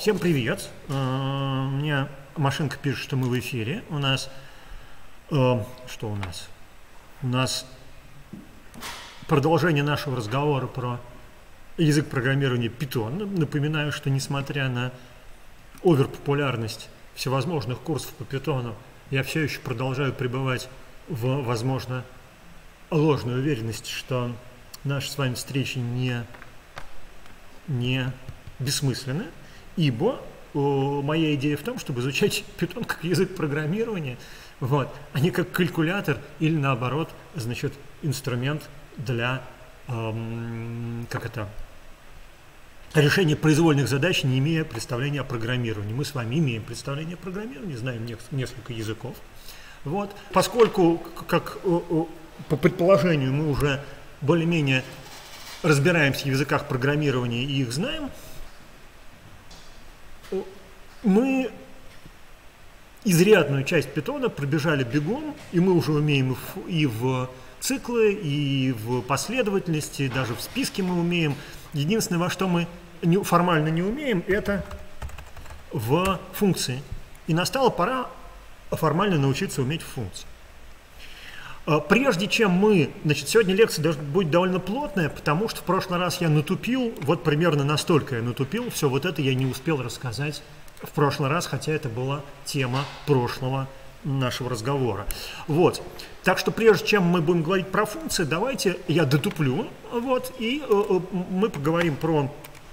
Всем привет. Мне машинка пишет, что мы в эфире. У нас... Что у нас? У нас продолжение нашего разговора про язык программирования Python. Напоминаю, что несмотря на оверпопулярность всевозможных курсов по Python, я все еще продолжаю пребывать в, возможно, ложной уверенности, что наши с вами встречи не бессмысленны, ибо моя идея в том, чтобы изучать Python как язык программирования, а не как калькулятор или наоборот, значит, инструмент для решения произвольных задач, не имея представления о программировании. Мы с вами имеем представление о программировании, знаем несколько языков. Поскольку, как по предположению, мы уже более-менее разбираемся в языках программирования и их знаем, мы изрядную часть Python пробежали бегом, и мы уже умеем и в циклы, и в последовательности, даже в списке мы умеем. Единственное, во что мы формально не умеем, это в функции. И настала пора формально научиться уметь в функции. Прежде чем мы, сегодня лекция будет довольно плотная, потому что в прошлый раз я натупил, вот примерно настолько я натупил, все вот это я не успел рассказать в прошлый раз, хотя это была тема прошлого нашего разговора. Так что прежде чем мы будем говорить про функции, давайте я дотуплю, и мы поговорим про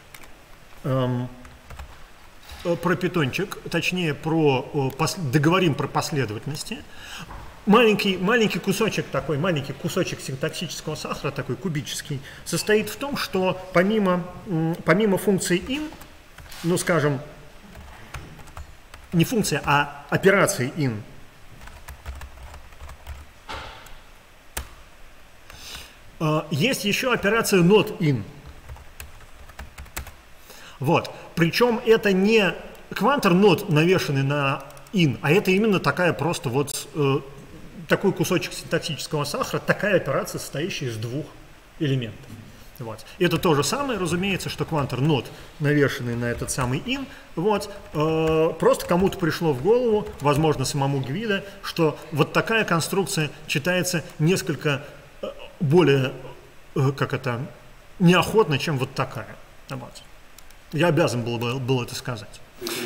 питончик, точнее договорим про последовательности. Маленький кусочек синтаксического сахара, такой кубический, состоит в том, что помимо функции in, скажем, не функция, а операции in, есть еще операция not in. Причем это не квантор not, навешанный на in, а это именно такая просто такой кусочек синтаксического сахара, такая операция, состоящая из двух элементов. Это то же самое, разумеется, что квантор not, навешанный на этот самый in. Просто кому-то пришло в голову, возможно, самому Гвида, что вот такая конструкция читается несколько более, неохотно, чем вот такая. Я обязан был это сказать.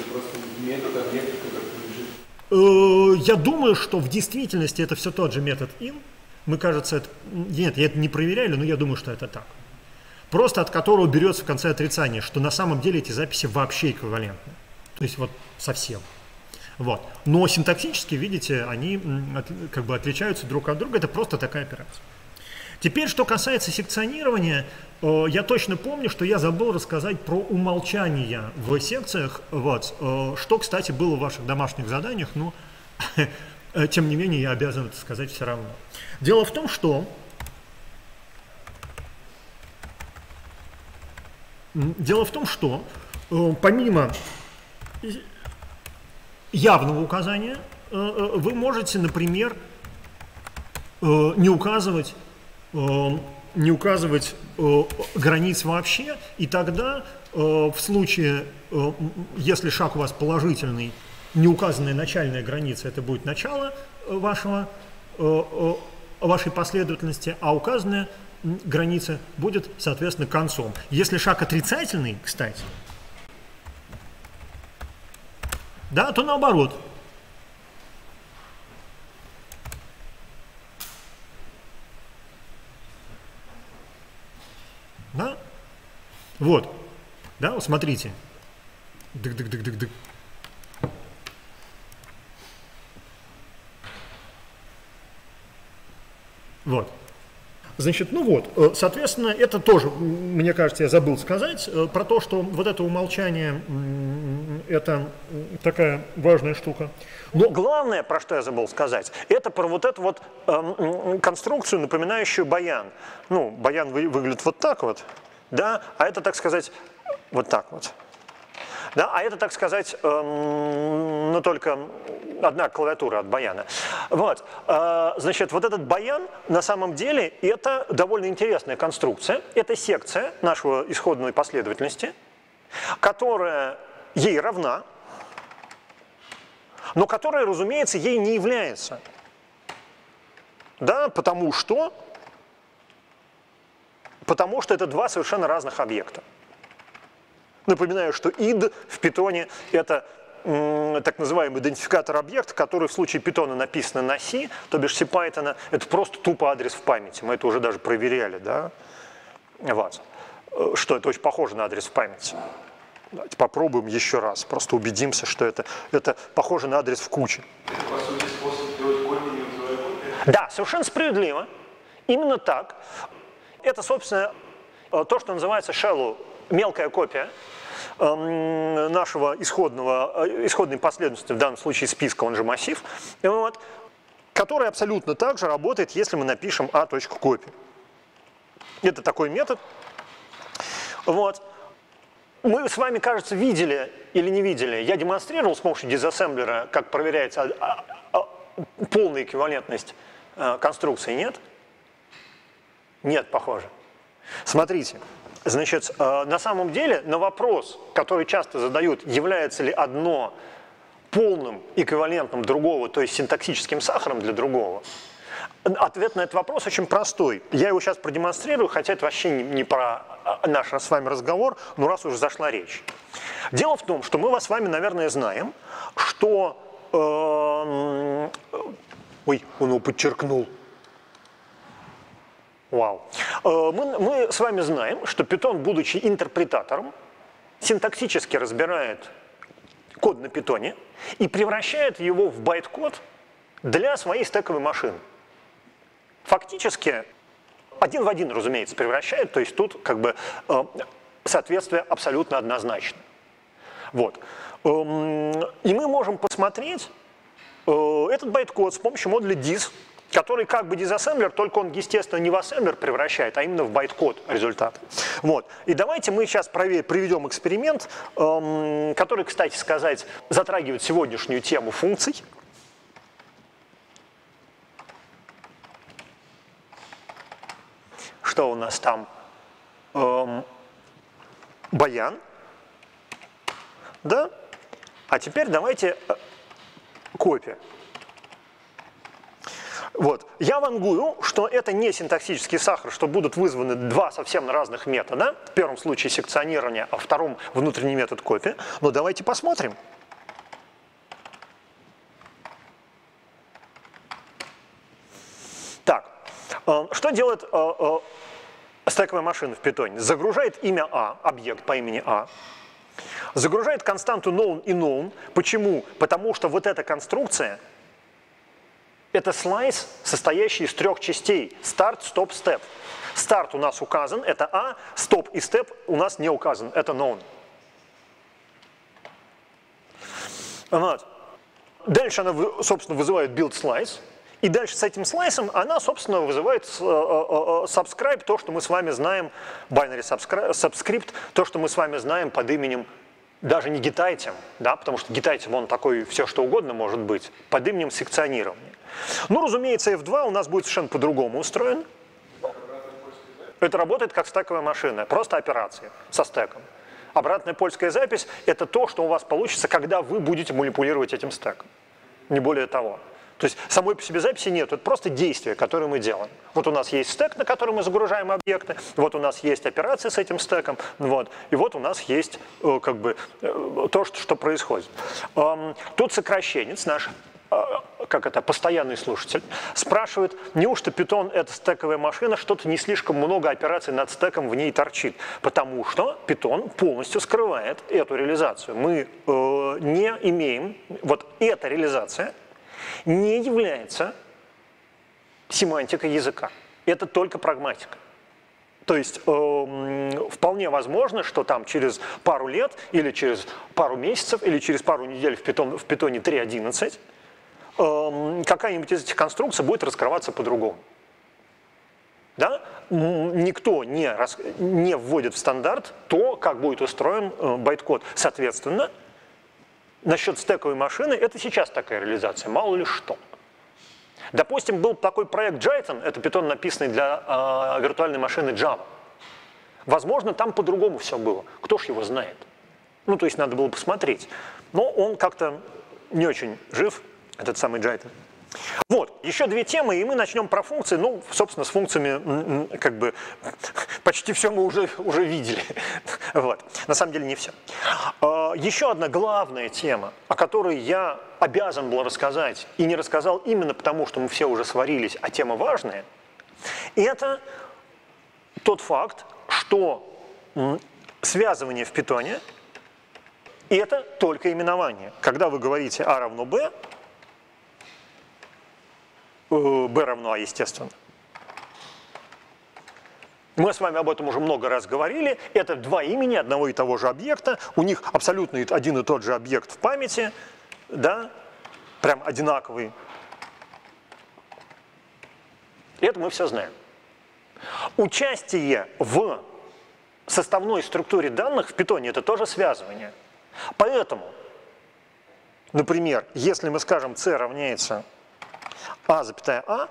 Я думаю, что в действительности это все тот же метод in. Мы, кажется, нет, я это не проверяли, но я думаю, что это так. Просто от которого берется в конце отрицание, что на самом деле эти записи вообще эквивалентны. То есть совсем. Но синтаксически, видите, они отличаются друг от друга. Это просто такая операция. Теперь, что касается секционирования, я точно помню, что я забыл рассказать про умолчания в секциях, что, кстати, было в ваших домашних заданиях, но тем не менее я обязан это сказать все равно. Дело в том, что помимо явного указания, вы можете, например, не указывать границ вообще, и тогда в случае, если шаг у вас положительный, неуказанная начальная граница, это будет начало вашей последовательности, а указанная граница будет, соответственно, концом. Если шаг отрицательный, кстати, то наоборот. Смотрите. Дык-дык-дык-дык-дык. Соответственно, это тоже, мне кажется, я забыл сказать, про то, что это умолчание, это такая важная штука. Но главное, про что я забыл сказать, это про эту конструкцию, напоминающую баян. Баян выглядит вот так а это, так сказать, вот так а это, так сказать, только одна клавиатура от баяна. Этот баян на самом деле это довольно интересная конструкция. Это секция нашего исходной последовательности, которая ей равна, но которая, разумеется, ей не является. Да, потому что это два совершенно разных объекта. Напоминаю, что id в Python это так называемый идентификатор объекта, который в случае Python написан на C, то бишь CPython, это просто тупо адрес в памяти. Мы это уже даже проверяли, да? Вот. Что это очень похоже на адрес в памяти. Давайте попробуем еще раз, просто убедимся, что это похоже на адрес в куче. Это, по сути, способ сделать копию, не вызывая копию? Да, совершенно справедливо. Именно так. Это, собственно, то, что называется shallow, мелкая копия нашего исходной последовательности, в данном случае списка, он же массив, вот, который абсолютно так же работает, если мы напишем a.copy. Это такой метод. Вот. Мы с вами, кажется, видели или не видели. Я демонстрировал с помощью дизассемблера, как проверяется полная эквивалентность конструкции. Нет? Нет, похоже. Смотрите. Значит, на самом деле на вопрос, который часто задают, является ли одно полным эквивалентом другого, то есть синтаксическим сахаром для другого, ответ на этот вопрос очень простой. Я его сейчас продемонстрирую, хотя это вообще не про наш с вами разговор, но раз уже зашла речь. Дело в том, что мы с вами, наверное, знаем, что... Ой, он его подчеркнул. Вау. Мы с вами знаем, что Python, будучи интерпретатором, синтаксически разбирает код на Python и превращает его в байт-код для своей стековой машины. Фактически один в один, разумеется, превращает, то есть тут как бы соответствие абсолютно однозначно. Вот. И мы можем посмотреть этот байт-код с помощью модуля dis, который как бы дизассемблер, только он, естественно, не в ассемблер превращает, а именно в байт-код результат. Вот. И давайте мы сейчас проведем эксперимент, который, кстати сказать, затрагивает сегодняшнюю тему функций. Что у нас там? Баян. Да? А теперь давайте копия. Вот. Я вангую, что это не синтаксический сахар, что будут вызваны два совсем разных метода. В первом случае секционирование, а в втором внутренний метод копии. Но давайте посмотрим. Так, что делает стековая машина в Python? Загружает имя А, объект по имени А. Загружает константу known и known. Почему? Потому что вот эта конструкция это слайс, состоящий из трех частей. Start, stop, step. Старт у нас указан, это А. Stop и step у нас не указан, это known. Вот. Дальше она, собственно, вызывает build slice. И дальше с этим слайсом она, собственно, вызывает subscribe, то, что мы с вами знаем, binary subscript, то, что мы с вами знаем под именем даже не гетайтем, да, потому что гетайтем он такой все что угодно может быть, под именем секционирования. Ну, разумеется, F2 у нас будет совершенно по-другому устроен. Это работает как стековая машина, просто операции со стеком. Обратная польская запись – это то, что у вас получится, когда вы будете манипулировать этим стеком. Не более того. То есть самой по себе записи нет, это просто действие, которое мы делаем. Вот у нас есть стек, на который мы загружаем объекты, вот у нас есть операции с этим стеком, вот, и вот у нас есть как бы то, что происходит. Тут сокращенец наш, постоянный слушатель, спрашивает, неужто Python это стековая машина, что-то не слишком много операций над стеком в ней торчит, потому что Python полностью скрывает эту реализацию. Мы не имеем, вот эта реализация не является семантикой языка. Это только прагматика. То есть вполне возможно, что там через пару лет, или через пару месяцев, или через пару недель в Python 3.11 какая-нибудь из этих конструкций будет раскрываться по-другому. Да? Никто не вводит в стандарт то, как будет устроен байт-код. Соответственно, насчет стековой машины, это сейчас такая реализация, мало ли что. Допустим, был такой проект Jython, это Python, написанный для виртуальной машины Java. Возможно, там по-другому все было. Кто ж его знает? Ну, то есть надо было посмотреть. Но он как-то не очень жив, этот самый Джайтон. Вот, еще две темы, и мы начнем про функции. Ну, собственно, с функциями как бы почти все мы уже видели. Вот. На самом деле не все. Еще одна главная тема, о которой я обязан был рассказать, и не рассказал именно потому, что мы все уже сварились, а тема важная, это тот факт, что связывание в питоне – это только именование. Когда вы говорите А равно Б, B равно А, естественно. Мы с вами об этом уже много раз говорили. Это два имени одного и того же объекта. У них абсолютно один и тот же объект в памяти. Да? Прям одинаковый. Это мы все знаем. Участие в составной структуре данных в питоне – это тоже связывание. Поэтому, например, если мы скажем c равняется А, запятая А,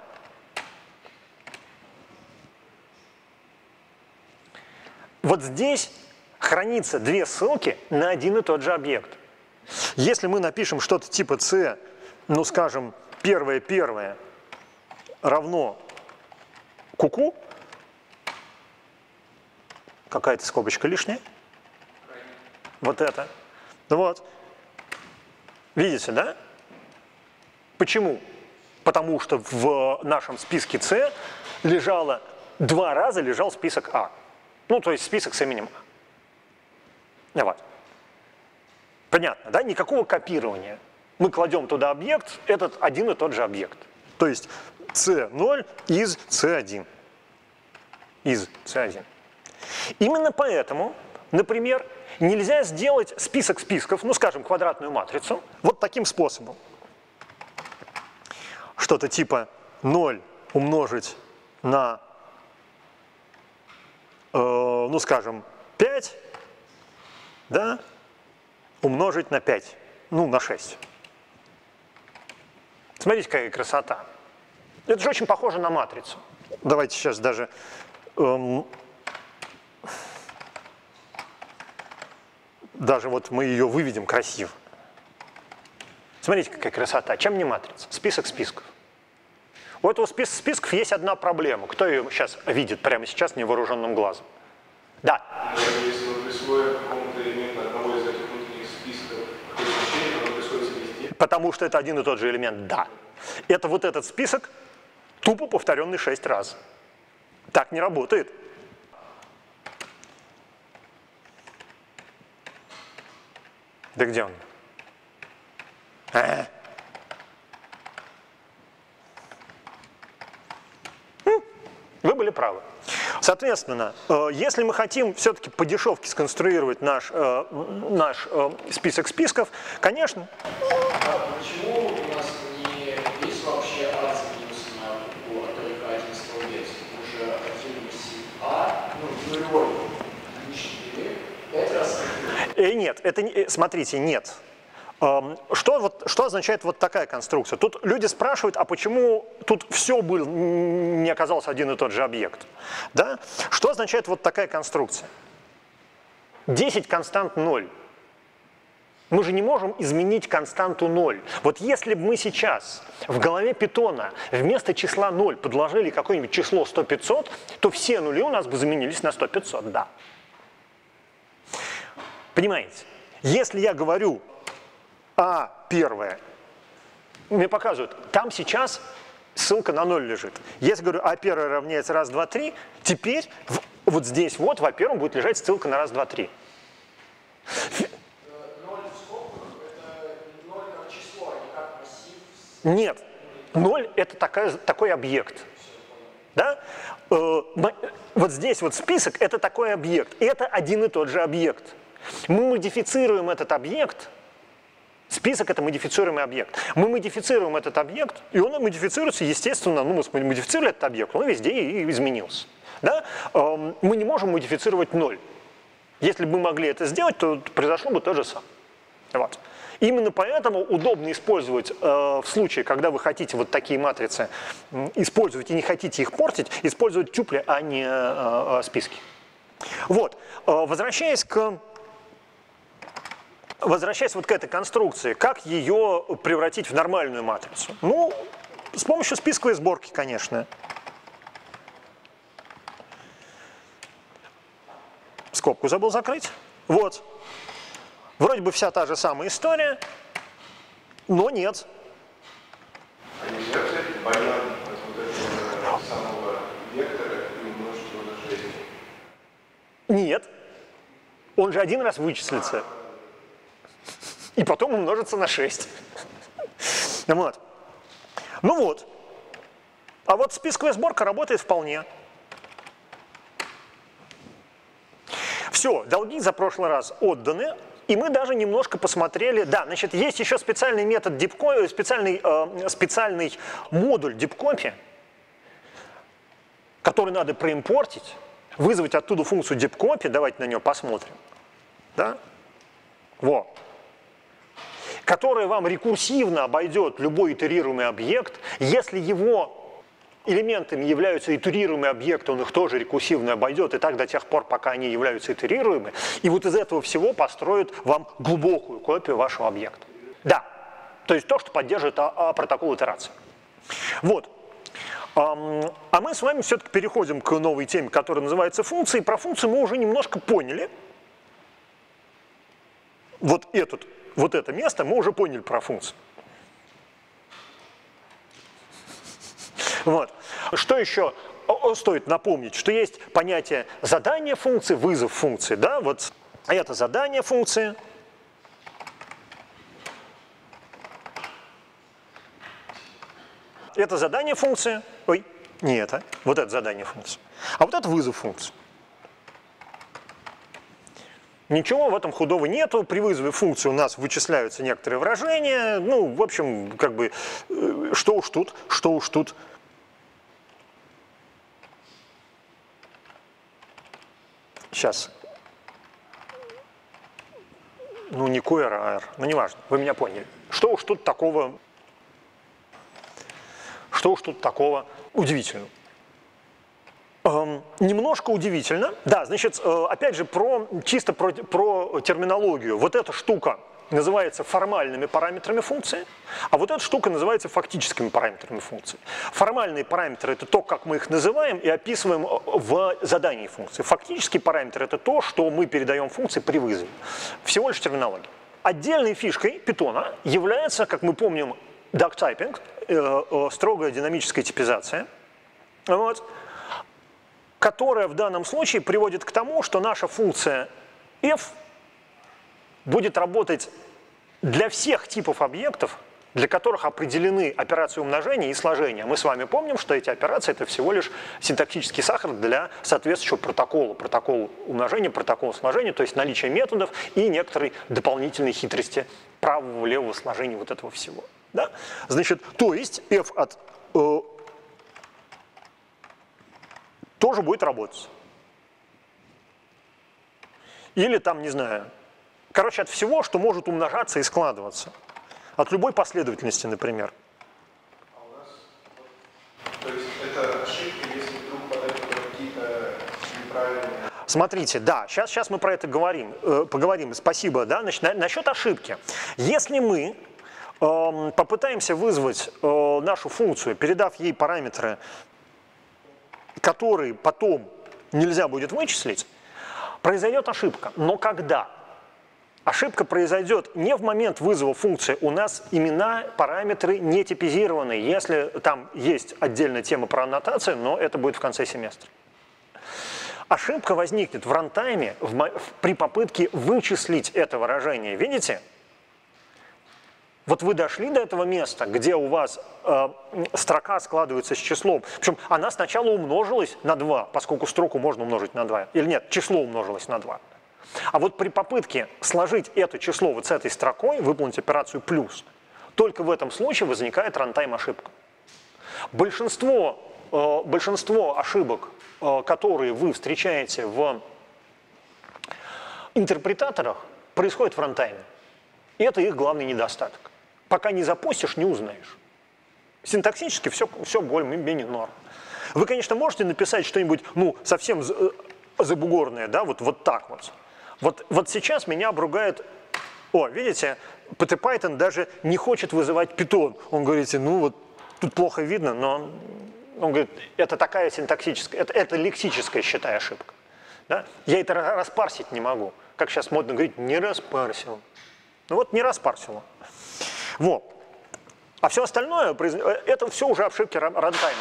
вот здесь хранится две ссылки на один и тот же объект. Если мы напишем что-то типа c, ну скажем, первое равно ку-ку, какая-то скобочка лишняя, вот это, вот, видите, да? Почему? Потому что в нашем списке C два раза лежал список А. Ну, то есть список с именем А. Вот. Понятно, да? Никакого копирования. Мы кладем туда объект, этот один и тот же объект. То есть C0 из C1. Из C1. Именно поэтому, например, нельзя сделать список списков, ну, скажем, квадратную матрицу, вот таким способом. Что-то типа 0 умножить на, ну скажем, 5, да, умножить на 5, ну на 6. Смотрите, какая красота. Это же очень похоже на матрицу. Давайте сейчас даже... даже вот мы ее выведем красиво. Смотрите, какая красота. Чем не матрица? Список списков. У этого списка списков есть одна проблема. Кто ее сейчас видит прямо сейчас невооруженным глазом? Да. Если мы присвоим какому-то элементу одного из этих внутренних списков какое-то значение, оно присвоится везде. Потому что это один и тот же элемент, да. Это вот этот список, тупо повторенный 6 раз. Так не работает. Да где он? Вы были правы. Соответственно, если мы хотим все-таки по дешевке сконструировать наш список списков, конечно. А почему у нас не есть вообще А с минусом на ку, а только один столбец? Уже один массив А, ну, нулевой, лишний, 5 раз. Нет, это не, смотрите, нет. Что означает вот такая конструкция? Тут люди спрашивают, а почему тут все не оказался один и тот же объект? Да? Что означает вот такая конструкция? 10 констант 0. Мы же не можем изменить константу 0. Вот если бы мы сейчас в голове питона вместо числа 0 подложили какое-нибудь число 100-500, то все нули у нас бы заменились на 100-500, да. Понимаете? Если я говорю А первое, мне показывают, там сейчас ссылка на 0 лежит. Если говорю А первое равняется раз, два, три, теперь вот здесь вот, во-первых, будет лежать ссылка на раз, два, три. 0 в скобках это 0 как число, а не как массив. Нет, 0 это такой объект. Да? Вот здесь вот список это такой объект. Это один и тот же объект. Мы модифицируем этот объект. Список – это модифицируемый объект. Мы модифицируем этот объект, и он модифицируется, естественно, ну, мы модифицировали этот объект, он везде и изменился. Да? Мы не можем модифицировать 0. Если бы мы могли это сделать, то произошло бы то же самое. Вот. Именно поэтому удобно использовать в случае, когда вы хотите вот такие матрицы использовать и не хотите их портить, использовать тюпли, а не списки. Вот. Возвращаясь к возвращаясь вот к этой конструкции, как ее превратить в нормальную матрицу? Ну, с помощью списковой сборки, конечно. Скобку забыл закрыть. Вот. Вроде бы вся та же самая история, но нет. А нельзя взять баян от вот этого самого вектора и умножить его на 6? Нет. Он же один раз вычислится. И потом умножится на 6. Вот. Ну вот. А вот списковая сборка работает вполне. Все, долги за прошлый раз отданы. И мы даже немножко посмотрели, да, значит, есть еще специальный метод специальный модуль deepcopy, который надо проимпортить, вызвать оттуда функцию deepcopy, давайте на нее посмотрим, да, вот, которая вам рекурсивно обойдет любой итерируемый объект, если его элементами являются итерируемые объекты, он их тоже рекурсивно обойдет, и так до тех пор, пока они являются итерируемыми, и вот из этого всего построит вам глубокую копию вашего объекта. Да, то есть то, что поддерживает протокол итерации. Вот. А мы с вами все-таки переходим к новой теме, которая называется функции. Про функцию мы уже немножко поняли. Вот это место мы уже поняли про функцию. Вот. Что еще стоит напомнить? Что есть понятие задания функции, вызов функции. Да? Вот это задание функции. Это задание функции. Ой, не это. Вот это задание функции. А вот это вызов функции. Ничего в этом худого нету. При вызове функции у нас вычисляются некоторые выражения. Ну, в общем, как бы, что уж тут. Сейчас. Ну, не QR, а R. Ну, неважно, вы меня поняли. Что уж тут такого удивительного? Немножко удивительно. Да, значит, опять же, чисто про терминологию. Вот эта штука называется формальными параметрами функции, а вот эта штука называется фактическими параметрами функции. Формальные параметры – это то, как мы их называем и описываем в задании функции. Фактический параметр – это то, что мы передаем функции при вызове. Всего лишь терминология. Отдельной фишкой Python является, как мы помним, duck-typing, строгая динамическая типизация, вот, которая в данном случае приводит к тому, что наша функция f будет работать для всех типов объектов, для которых определены операции умножения и сложения. Мы с вами помним, что эти операции – это всего лишь синтаксический сахар для соответствующего протокола. Протокол умножения, протокол сложения, то есть наличие методов и некоторой дополнительной хитрости правого, левого сложения вот этого всего. Да? Значит, то есть f от тоже будет работать. Или там, не знаю, короче, от всего, что может умножаться и складываться. От любой последовательности, например. А у нас, то есть это ошибка, если вдруг подать какие-то неправильные... Смотрите, да, сейчас мы про это поговорим. Спасибо, да. Значит, насчет ошибки. Если мы попытаемся вызвать нашу функцию, передав ей параметры, которые потом нельзя будет вычислить, произойдет ошибка. Но когда? Ошибка произойдет не в момент вызова функции. У нас имена, параметры не типизированы. Если там есть отдельная тема про аннотацию, но это будет в конце семестра. Ошибка возникнет в рантайме при попытке вычислить это выражение. Видите? Вот вы дошли до этого места, где у вас строка складывается с числом. Причем она сначала умножилась на 2, поскольку строку можно умножить на 2. Или нет, число умножилось на 2. А вот при попытке сложить это число вот с этой строкой, выполнить операцию плюс, только в этом случае возникает рантайм ошибка. Большинство ошибок, которые вы встречаете в интерпретаторах, происходит в рантайме. И это их главный недостаток. Пока не запустишь, не узнаешь. Синтаксически все более-менее норм. Вы, конечно, можете написать что-нибудь, ну, совсем забугорное, да, вот так вот. Вот сейчас меня обругает О, видите, PyTypon даже не хочет вызывать Python. Он говорит, ну вот тут плохо видно, но он говорит, это такая синтаксическая, это лексическая, считай, ошибка. Да? Я это распарсить не могу. Как сейчас модно говорить, не распарсил. Ну вот не распарсило. Вот. А все остальное, это все уже ошибки рантайма.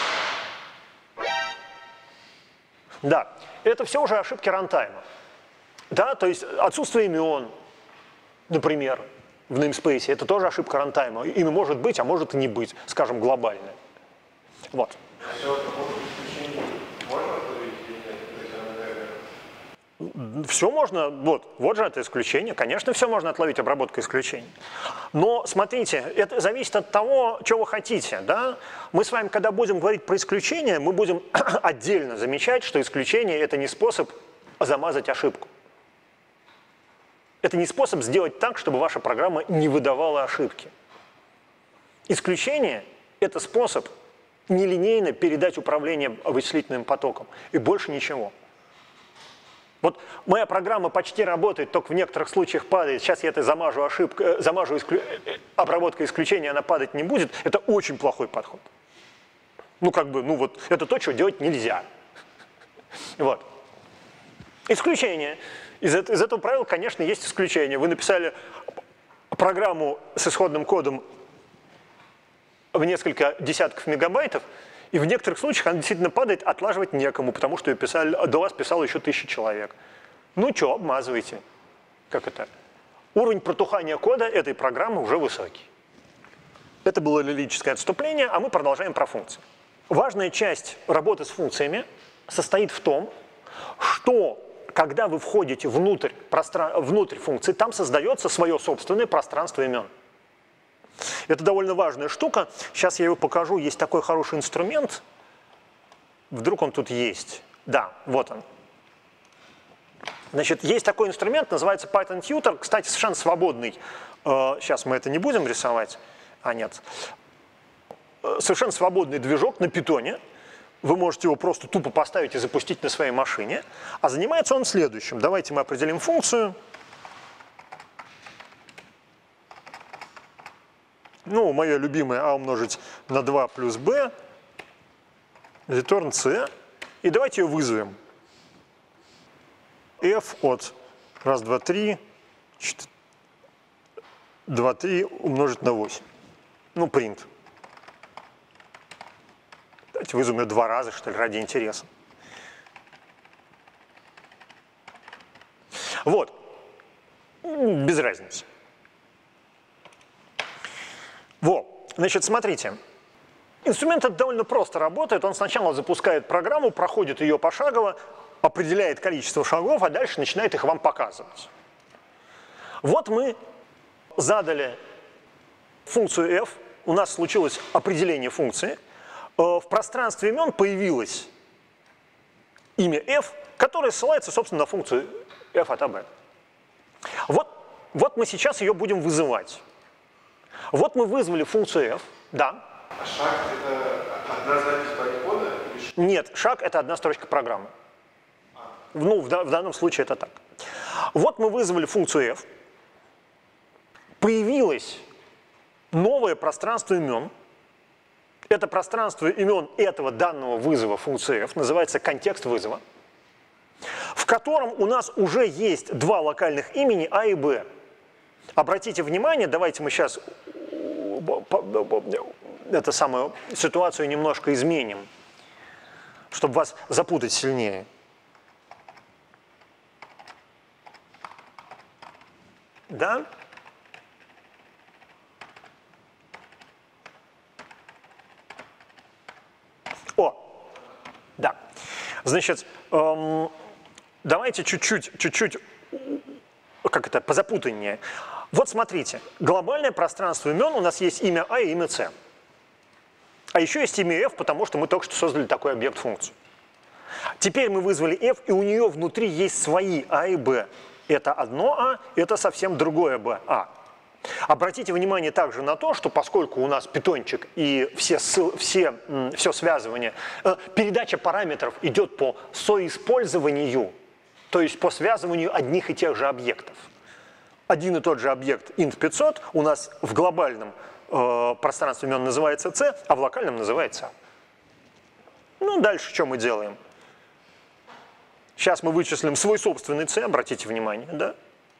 Да, это все уже ошибки рантайма. Да, то есть отсутствие имен, например, в namespace, это тоже ошибка рантайма. Имя может быть, а может и не быть, скажем, глобальное. Вот. Все можно, вот же это исключение. Конечно, все можно отловить обработкой исключений. Но смотрите, это зависит от того, что вы хотите. Да? Мы с вами, когда будем говорить про исключения, мы будем отдельно замечать, что исключение – это не способ замазать ошибку. Это не способ сделать так, чтобы ваша программа не выдавала ошибки. Исключение – это способ нелинейно передать управление вычислительным потоком. И больше ничего. Вот моя программа почти работает, только в некоторых случаях падает. Сейчас я это замажу обработка исключения, она падать не будет. Это очень плохой подход. Ну, как бы, ну вот, это то, чего делать нельзя. Вот. Исключение. Из этого правила, конечно, есть исключение. Вы написали программу с исходным кодом в несколько десятков мегабайтов, и в некоторых случаях она действительно падает, отлаживать некому, потому что до вас писало еще 1000 человек. Ну что, обмазывайте. Как это? Уровень протухания кода этой программы уже высокий. Это было лирическое отступление, а мы продолжаем про функции. Важная часть работы с функциями состоит в том, что когда вы входите внутрь функции, там создается свое собственное пространство имен. Это довольно важная штука. Сейчас я его покажу. Есть такой хороший инструмент. Вдруг он тут есть. Да, вот он. Значит, есть такой инструмент, называется Python Tutor. Кстати, совершенно свободный. Сейчас мы это не будем рисовать. А, нет. Совершенно свободный движок на питоне. Вы можете его просто тупо поставить и запустить на своей машине. А занимается он следующим. Давайте мы определим функцию. Ну, моя любимая а умножить на 2 плюс b, return c. И давайте ее вызовем. f от 1, 2, 3, 2, 3 умножить на 8. Ну, print. Давайте вызовем ее 2 раза, что ли, ради интереса. Вот. Без разницы. Вот. Значит, смотрите. Инструмент этот довольно просто работает. Он сначала запускает программу, проходит ее пошагово, определяет количество шагов, а дальше начинает их вам показывать. Вот мы задали функцию f. У нас случилось определение функции. В пространстве имен появилось имя f, которое ссылается, собственно, на функцию f от ab. Вот мы сейчас ее будем вызывать. Вот мы вызвали функцию f, да. А шаг – это одна запись байткода? Нет, шаг – это одна строчка программы. Ну, в данном случае это так. Вот мы вызвали функцию f. Появилось новое пространство имен. Это пространство имен этого данного вызова функции f называется контекст вызова, в котором у нас уже есть два локальных имени а и б. Обратите внимание, давайте мы сейчас эту самую ситуацию немножко изменим, чтобы вас запутать сильнее. Да? О, да. Значит, давайте чуть-чуть, как это, позапутаннее. Вот смотрите, глобальное пространство имен, у нас есть имя А и имя С. А еще есть имя F, потому что мы только что создали такой объект-функцию. Теперь мы вызвали F, и у нее внутри есть свои А и Б. Это одно А, это совсем другое Б. А. Обратите внимание также на то, что поскольку у нас питончик и все связывание, передача параметров идет по соиспользованию, то есть по связыванию одних и тех же объектов. один и тот же объект int500 у нас в глобальном пространстве имен называется c, а в локальном называется a. Ну, дальше что мы делаем? Сейчас мы вычислим свой собственный c, обратите внимание, да?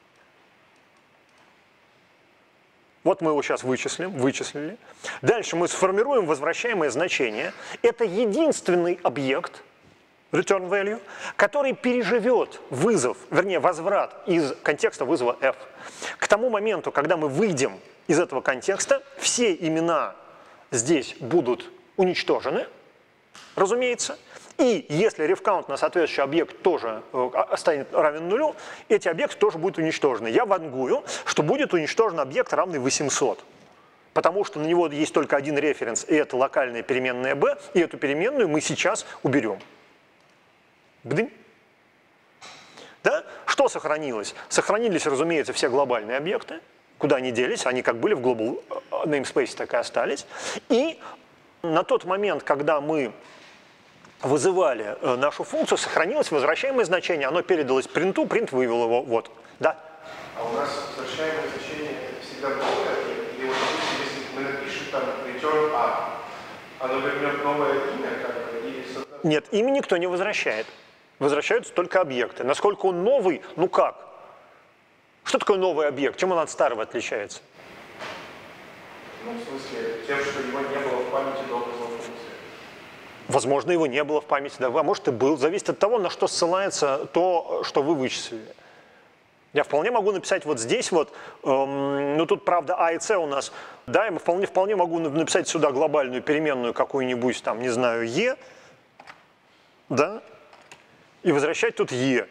Вот мы его сейчас вычислили. Дальше мы сформируем возвращаемое значение. Это единственный объект, return value, который переживет вызов, вернее, возврат из контекста вызова f. К тому моменту, когда мы выйдем из этого контекста, все имена здесь будут уничтожены, разумеется. И если ref_count на соответствующий объект тоже станет равен нулю, эти объекты тоже будут уничтожены. Я вангую, что будет уничтожен объект, равный 800. Потому что на него есть только один референс, и это локальная переменная b, и эту переменную мы сейчас уберем. Бдынь. Да? Что сохранилось? Сохранились, разумеется, все глобальные объекты. Куда они делись? Они как были в global namespace, так и остались. И на тот момент, когда мы вызывали нашу функцию, сохранилось возвращаемое значение, оно передалось принту, принт вывел его, вот, да. А у нас возвращаемое значение всегда было, или вот если мы напишем там return a, оно вернет новое имя, как или... Нет, имя никто не возвращает. Возвращаются только объекты. Насколько он новый, ну как? Что такое новый объект? Чем он от старого отличается? Ну, в смысле, тем, что его не было в памяти до вызова функции. Возможно, его не было в памяти, да, а может и был. Зависит от того, на что ссылается то, что вы вычислили. Я вполне могу написать вот здесь вот, ну тут, правда, a и c у нас, да, я вполне могу написать сюда глобальную переменную какую-нибудь, там, не знаю, e, да, и возвращать тут e.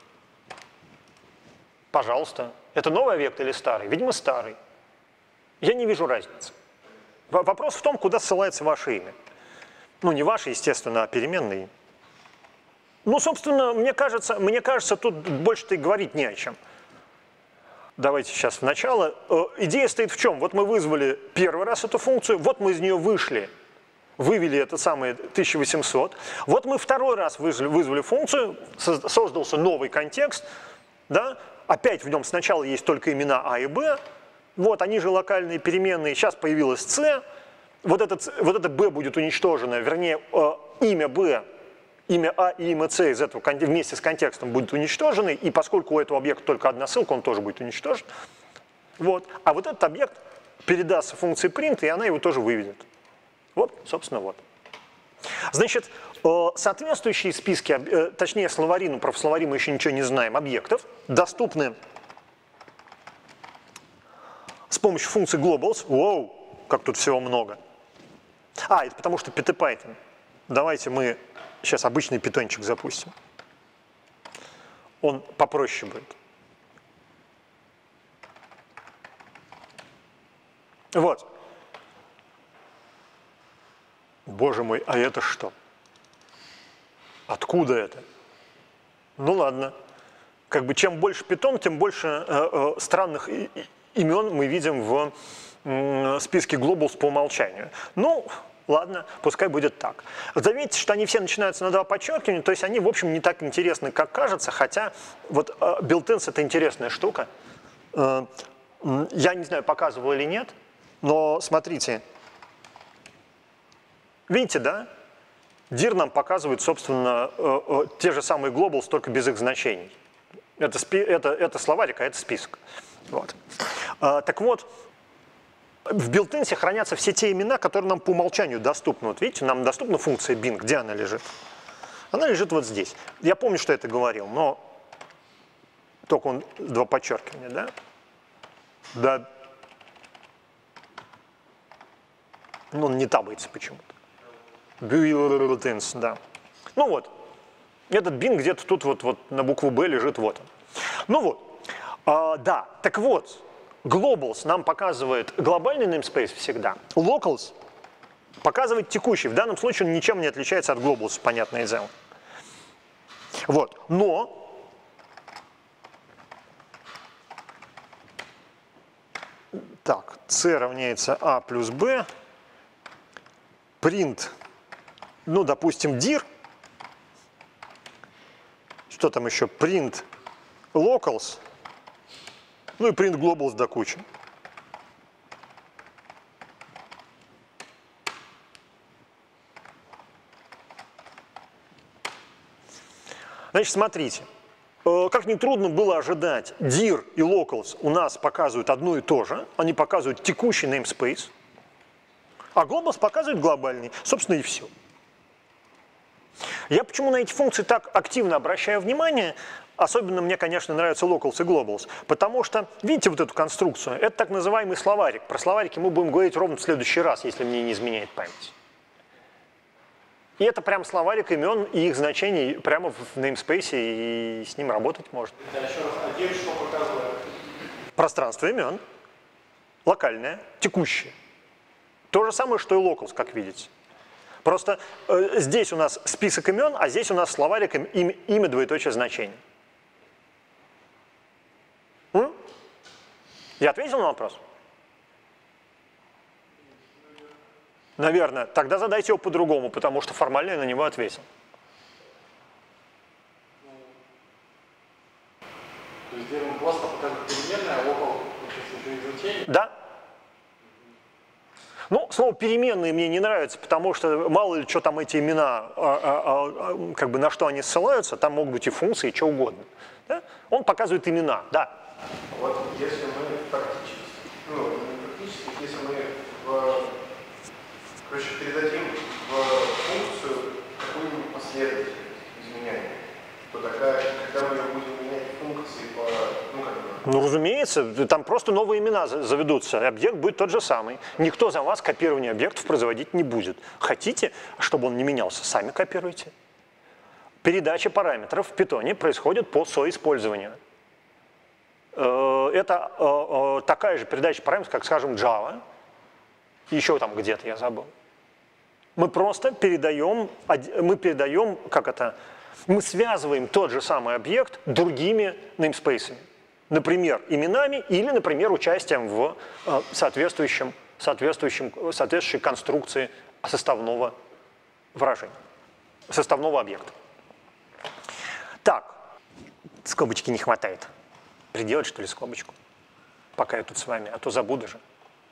Пожалуйста. Это новый объект или старый? Видимо, старый. Я не вижу разницы. Вопрос в том, куда ссылается ваше имя. Ну, не ваше, естественно, а переменные. Ну, собственно, мне кажется, тут больше-то и говорить не о чем. Давайте сейчас в начало. Идея стоит в чем? Вот мы вызвали первый раз эту функцию, вот мы из нее вышли, вывели это самое 1800. Вот мы второй раз вызвали функцию, создался новый контекст, да? Опять в нем сначала есть только имена а и б, вот они же локальные переменные, сейчас появилась c, вот это b будет уничтожено, вернее, имя b, имя а и имя c из этого вместе с контекстом будут уничтожены, и поскольку у этого объекта только одна ссылка, он тоже будет уничтожен. Вот. А вот этот объект передастся функции print, и она его тоже выведет. Вот, собственно, вот. Значит, соответствующие списки, точнее словари, ну про словари мы еще ничего не знаем, объектов, доступны с помощью функции globals. Воу, как тут всего много. Это потому что PyTypython. Давайте мы сейчас обычный питончик запустим. Он попроще будет. Вот. Боже мой, а это что? Откуда это? Ну ладно. Как бы чем больше питон, тем больше странных имен мы видим в списке globals по умолчанию. Ну, ладно, пускай будет так. Заметьте, что они все начинаются на два подчеркивания, то есть они, в общем, не так интересны, как кажется, хотя вот built-ins — это интересная штука. Я не знаю, показывал или нет, но смотрите. Видите, да? Dir нам показывает, собственно, те же самые globals, только без их значений. Это словарик, а это список. Вот. Так вот, в built-in хранятся все те имена, которые нам по умолчанию доступны. Вот видите, нам доступна функция bin. Где она лежит? Она лежит вот здесь. Я помню, что это говорил, но только он два подчеркивания, да? Да. Ну, он не табается почему-то. Built-ins, да. Ну вот, этот bin где-то тут вот на букву B лежит, вот он. Ну вот, да, так вот, globals нам показывает глобальный namespace всегда, locals показывает текущий. В данном случае он ничем не отличается от globals, понятное дело. Вот, но так, c равняется a плюс b, print, ну, допустим, dir, что там еще, print locals, Ну и print globals до кучи. Значит, смотрите, как нетрудно было ожидать, dir и locals у нас показывают одно и то же, они показывают текущий namespace, а globals показывает глобальный, собственно, и все. Я почему на эти функции так активно обращаю внимание, особенно мне, конечно, нравятся locals и globals, потому что, видите вот эту конструкцию, это так называемый словарик. Про словарики мы будем говорить ровно в следующий раз, если мне не изменяет память. И это прям словарик имен и их значений прямо в namespace, и с ним работать можно. Да, еще раз, а dir что показывает? Пространство имен, локальное, текущее. То же самое, что и locals, как видите. Просто здесь у нас список имен, а здесь у нас словарик имя двоеточие значение. Я ответил на вопрос? Наверное. Тогда задайте его по-другому, потому что формально я на него ответил. То есть dir просто показывает переменная, а local еще и значение? Да. Ну, слово «переменные» мне не нравится, потому что мало ли что там эти имена, как бы на что они ссылаются, там могут быть и функции, и что угодно. Да? Он показывает имена, да. Вот если мы практически, ну, не практически, если мы, короче, передадим в функцию какую-нибудь последовательность изменяний, то такая, когда мы ее будем менять функции по, ну, как бы, Ну, разумеется, там просто новые имена заведутся, объект будет тот же самый. Никто за вас копирование объектов производить не будет. Хотите, чтобы он не менялся, сами копируйте. Передача параметров в Python происходит по соиспользованию. Это такая же передача параметров, как, скажем, Java. Еще там где-то, я забыл. Мы просто передаем, мы связываем тот же самый объект другими namespace'ами. Например, именами или, например, участием в соответствующей конструкции составного выражения, составного объекта. Так, скобочки не хватает. Приделать, что ли, скобочку? Пока я тут с вами, а то забуду же.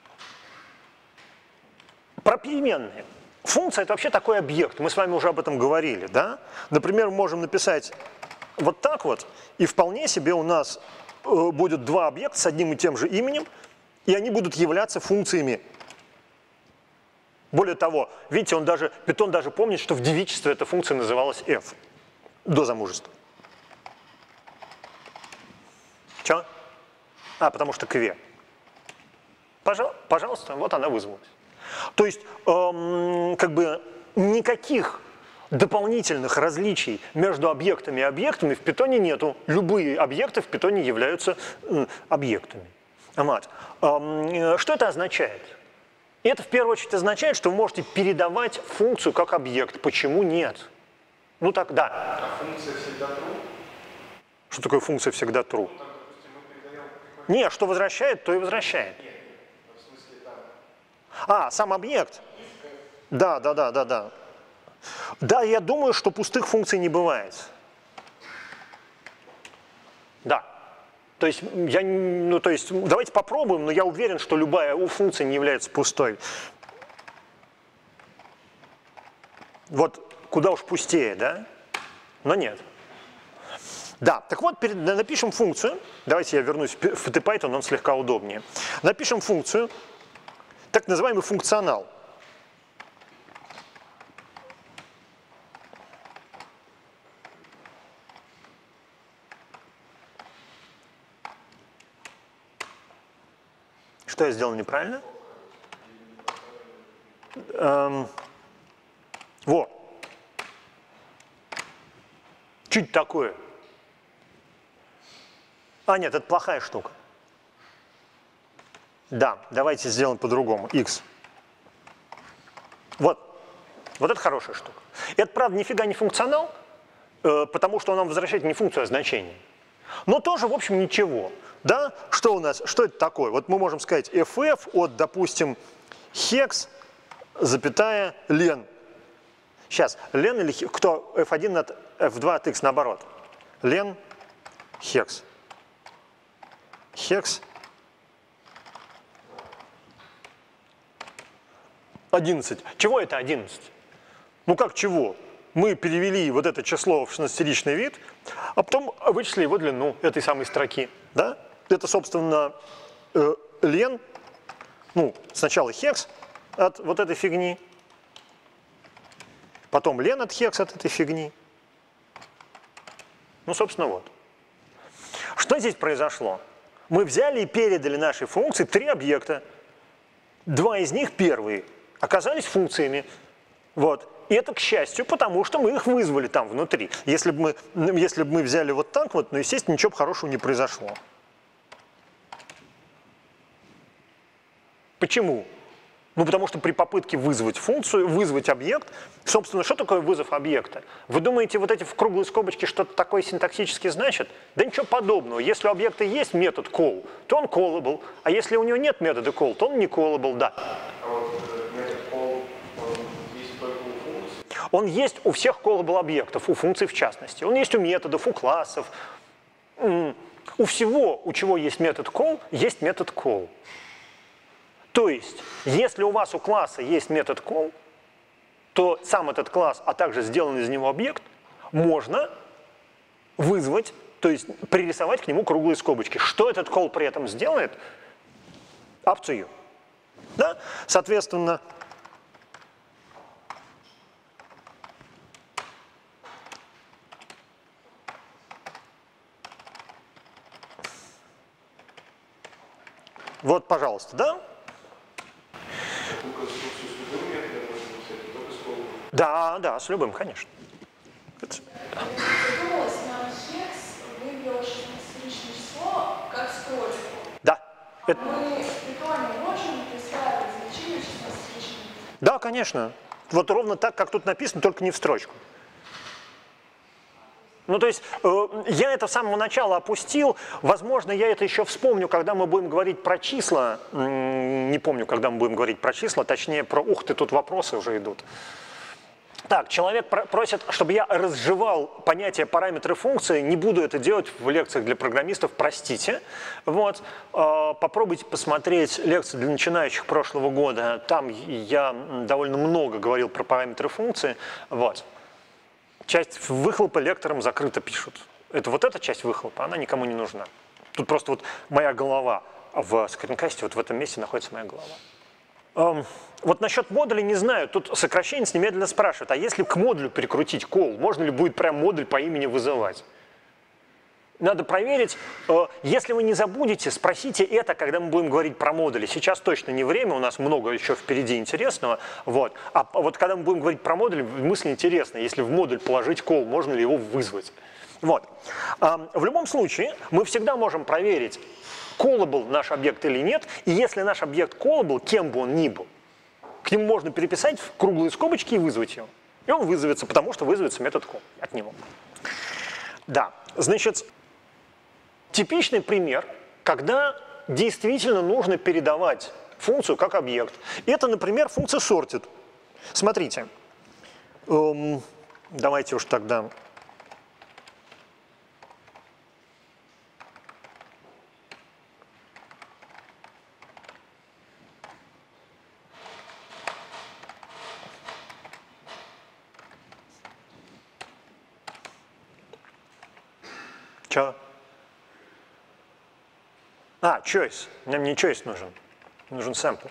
Про переменные. Функция – это вообще такой объект. Мы с вами уже об этом говорили, да? Например, мы можем написать вот так вот, и вполне себе у нас будет два объекта с одним и тем же именем, и они будут являться функциями. Более того, видите, Python даже помнит, что в девичестве эта функция называлась f до замужества. Чё? Потому что кве. Пожалуйста, вот она вызвалась. То есть, как бы никаких дополнительных различий между объектами и объектами в Python нету. Любые объекты в Python являются объектами. Что это означает? Это в первую очередь означает, что вы можете передавать функцию как объект. Почему нет? Ну так, да. А функция всегда true? Что такое функция всегда true? Ну, так, допустим, мы передаем Нет, что возвращает, то и возвращает. Нет, в смысле там. Сам объект. Да. Да, я думаю, что пустых функций не бывает. Да. То есть, давайте попробуем, но я уверен, что любая функция не является пустой. Вот куда уж пустее, да? Но нет. Да, так вот, напишем функцию. Давайте я вернусь в FTPython, он слегка удобнее. Напишем функцию, так называемый функционал. Что я сделал неправильно? Вот. Чуть такое. Нет, это плохая штука. Да, давайте сделаем по-другому. X. Вот это хорошая штука. Это, правда, нифига не функционал, потому что он нам возвращает не функцию, а значение. Но тоже, в общем, ничего. Да? Что у нас? Что это такое? Вот мы можем сказать ff от, допустим, hex, запятая, len. Сейчас, len или кто f1 от f2 от x наоборот? Len, hex. hex 11. Чего это 11? Ну как чего? Мы перевели вот это число в 16-ричный вид, а потом вычислили его длину этой самой строки. Да? Это, собственно, лен, ну, сначала хекс от вот этой фигни, потом лен от хекс от этой фигни. Ну, собственно, вот. Что здесь произошло? Мы взяли и передали нашей функции 3 объекта. 2 из них, первые, оказались функциями. Вот. И это к счастью, потому что мы их вызвали там внутри. Если бы мы взяли вот так вот, ну, естественно, ничего хорошего не произошло. Почему? Ну, потому что при попытке вызвать функцию, вызвать объект, собственно, что такое вызов объекта? Вы думаете, вот эти круглые скобочки что-то такое синтаксически значат? Да ничего подобного. Если у объекта есть метод call, то он callable, а если у него нет метода call, то он не callable, да. А вот метод call, он есть только у функций? Он есть у всех callable объектов, у функций в частности. Он есть у методов, у классов. У всего, у чего есть метод call, есть метод call. То есть, если у вас у класса есть метод call, то сам этот класс, а также сделанный из него объект, можно вызвать, то есть пририсовать к нему круглые скобочки. Что этот call при этом сделает? Up to you. Да? Соответственно, вот, пожалуйста, да? Да, да, с любым, конечно. Задумалась на хекс, вывел 16-ричное число как строчку. Да. Мы прикольно можем присваивать значение 16-ричного? Да, конечно. Вот ровно так, как тут написано, только не в строчку. Ну, то есть, я это с самого начала опустил. Возможно, я это еще вспомню, когда мы будем говорить про числа. Не помню, когда мы будем говорить про числа, точнее, про... Ух ты, тут вопросы уже идут. Так, человек просит, чтобы я разжевал понятие параметры функции. Не буду это делать в лекциях для программистов, простите. Вот. Попробуйте посмотреть лекции для начинающих прошлого года. Там я довольно много говорил про параметры функции. Вот. Часть выхлопа лекторам закрыто пишут. Это вот эта часть выхлопа, она никому не нужна. Тут просто вот моя голова в скринкасте, вот в этом месте находится моя голова. Вот насчет модулей не знаю, тут сокращенец немедленно спрашивает, а если к модулю перекрутить call, можно ли будет прям модуль по имени вызывать? Надо проверить. Если вы не забудете, спросите это, когда мы будем говорить про модули. Сейчас точно не время, у нас много еще впереди интересного. Вот. А вот когда мы будем говорить про модули, мысль интересная. Если в модуль положить call, можно ли его вызвать? Вот. В любом случае, мы всегда можем проверить, callable наш объект или нет. И если наш объект callable, кем бы он ни был, к нему можно переписать в круглые скобочки и вызвать его. И он вызовется, потому что вызовется метод call от него. Да, значит, типичный пример, когда действительно нужно передавать функцию как объект. Это, например, функция sorted. Смотрите, давайте уж тогда... Чё? Choice. Нам не choice нужен. Нужен sample.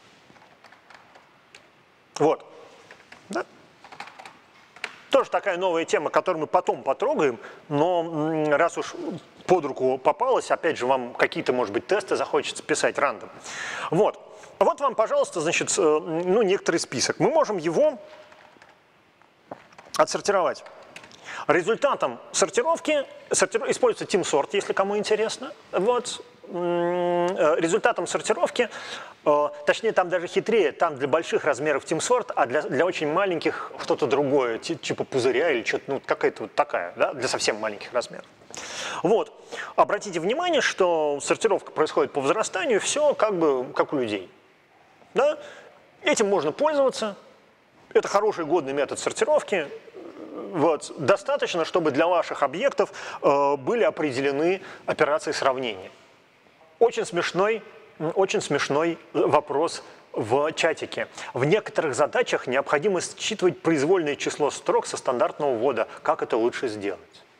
Вот. Да? Тоже такая новая тема, которую мы потом потрогаем, но раз уж под руку попалось, опять же, вам какие-то, может быть, тесты захочется писать рандом. Вот. Вот вам, пожалуйста, значит, ну, некоторый список. Мы можем его отсортировать. Результатом сортировки используется TeamSort, если кому интересно. Вот. Результатом сортировки, точнее, там даже хитрее, там для больших размеров TeamSort, а для очень маленьких что-то другое, типа пузыря или что-то, ну, какая-то вот такая, да, для совсем маленьких размеров. Вот. Обратите внимание, что сортировка происходит по возрастанию, все как бы как у людей. Да? Этим можно пользоваться. Это хороший, годный метод сортировки. Вот. Достаточно, чтобы для ваших объектов были определены операции сравнения. Очень смешной вопрос в чатике. В некоторых задачах необходимо считывать произвольное число строк со стандартного ввода. Как это лучше сделать?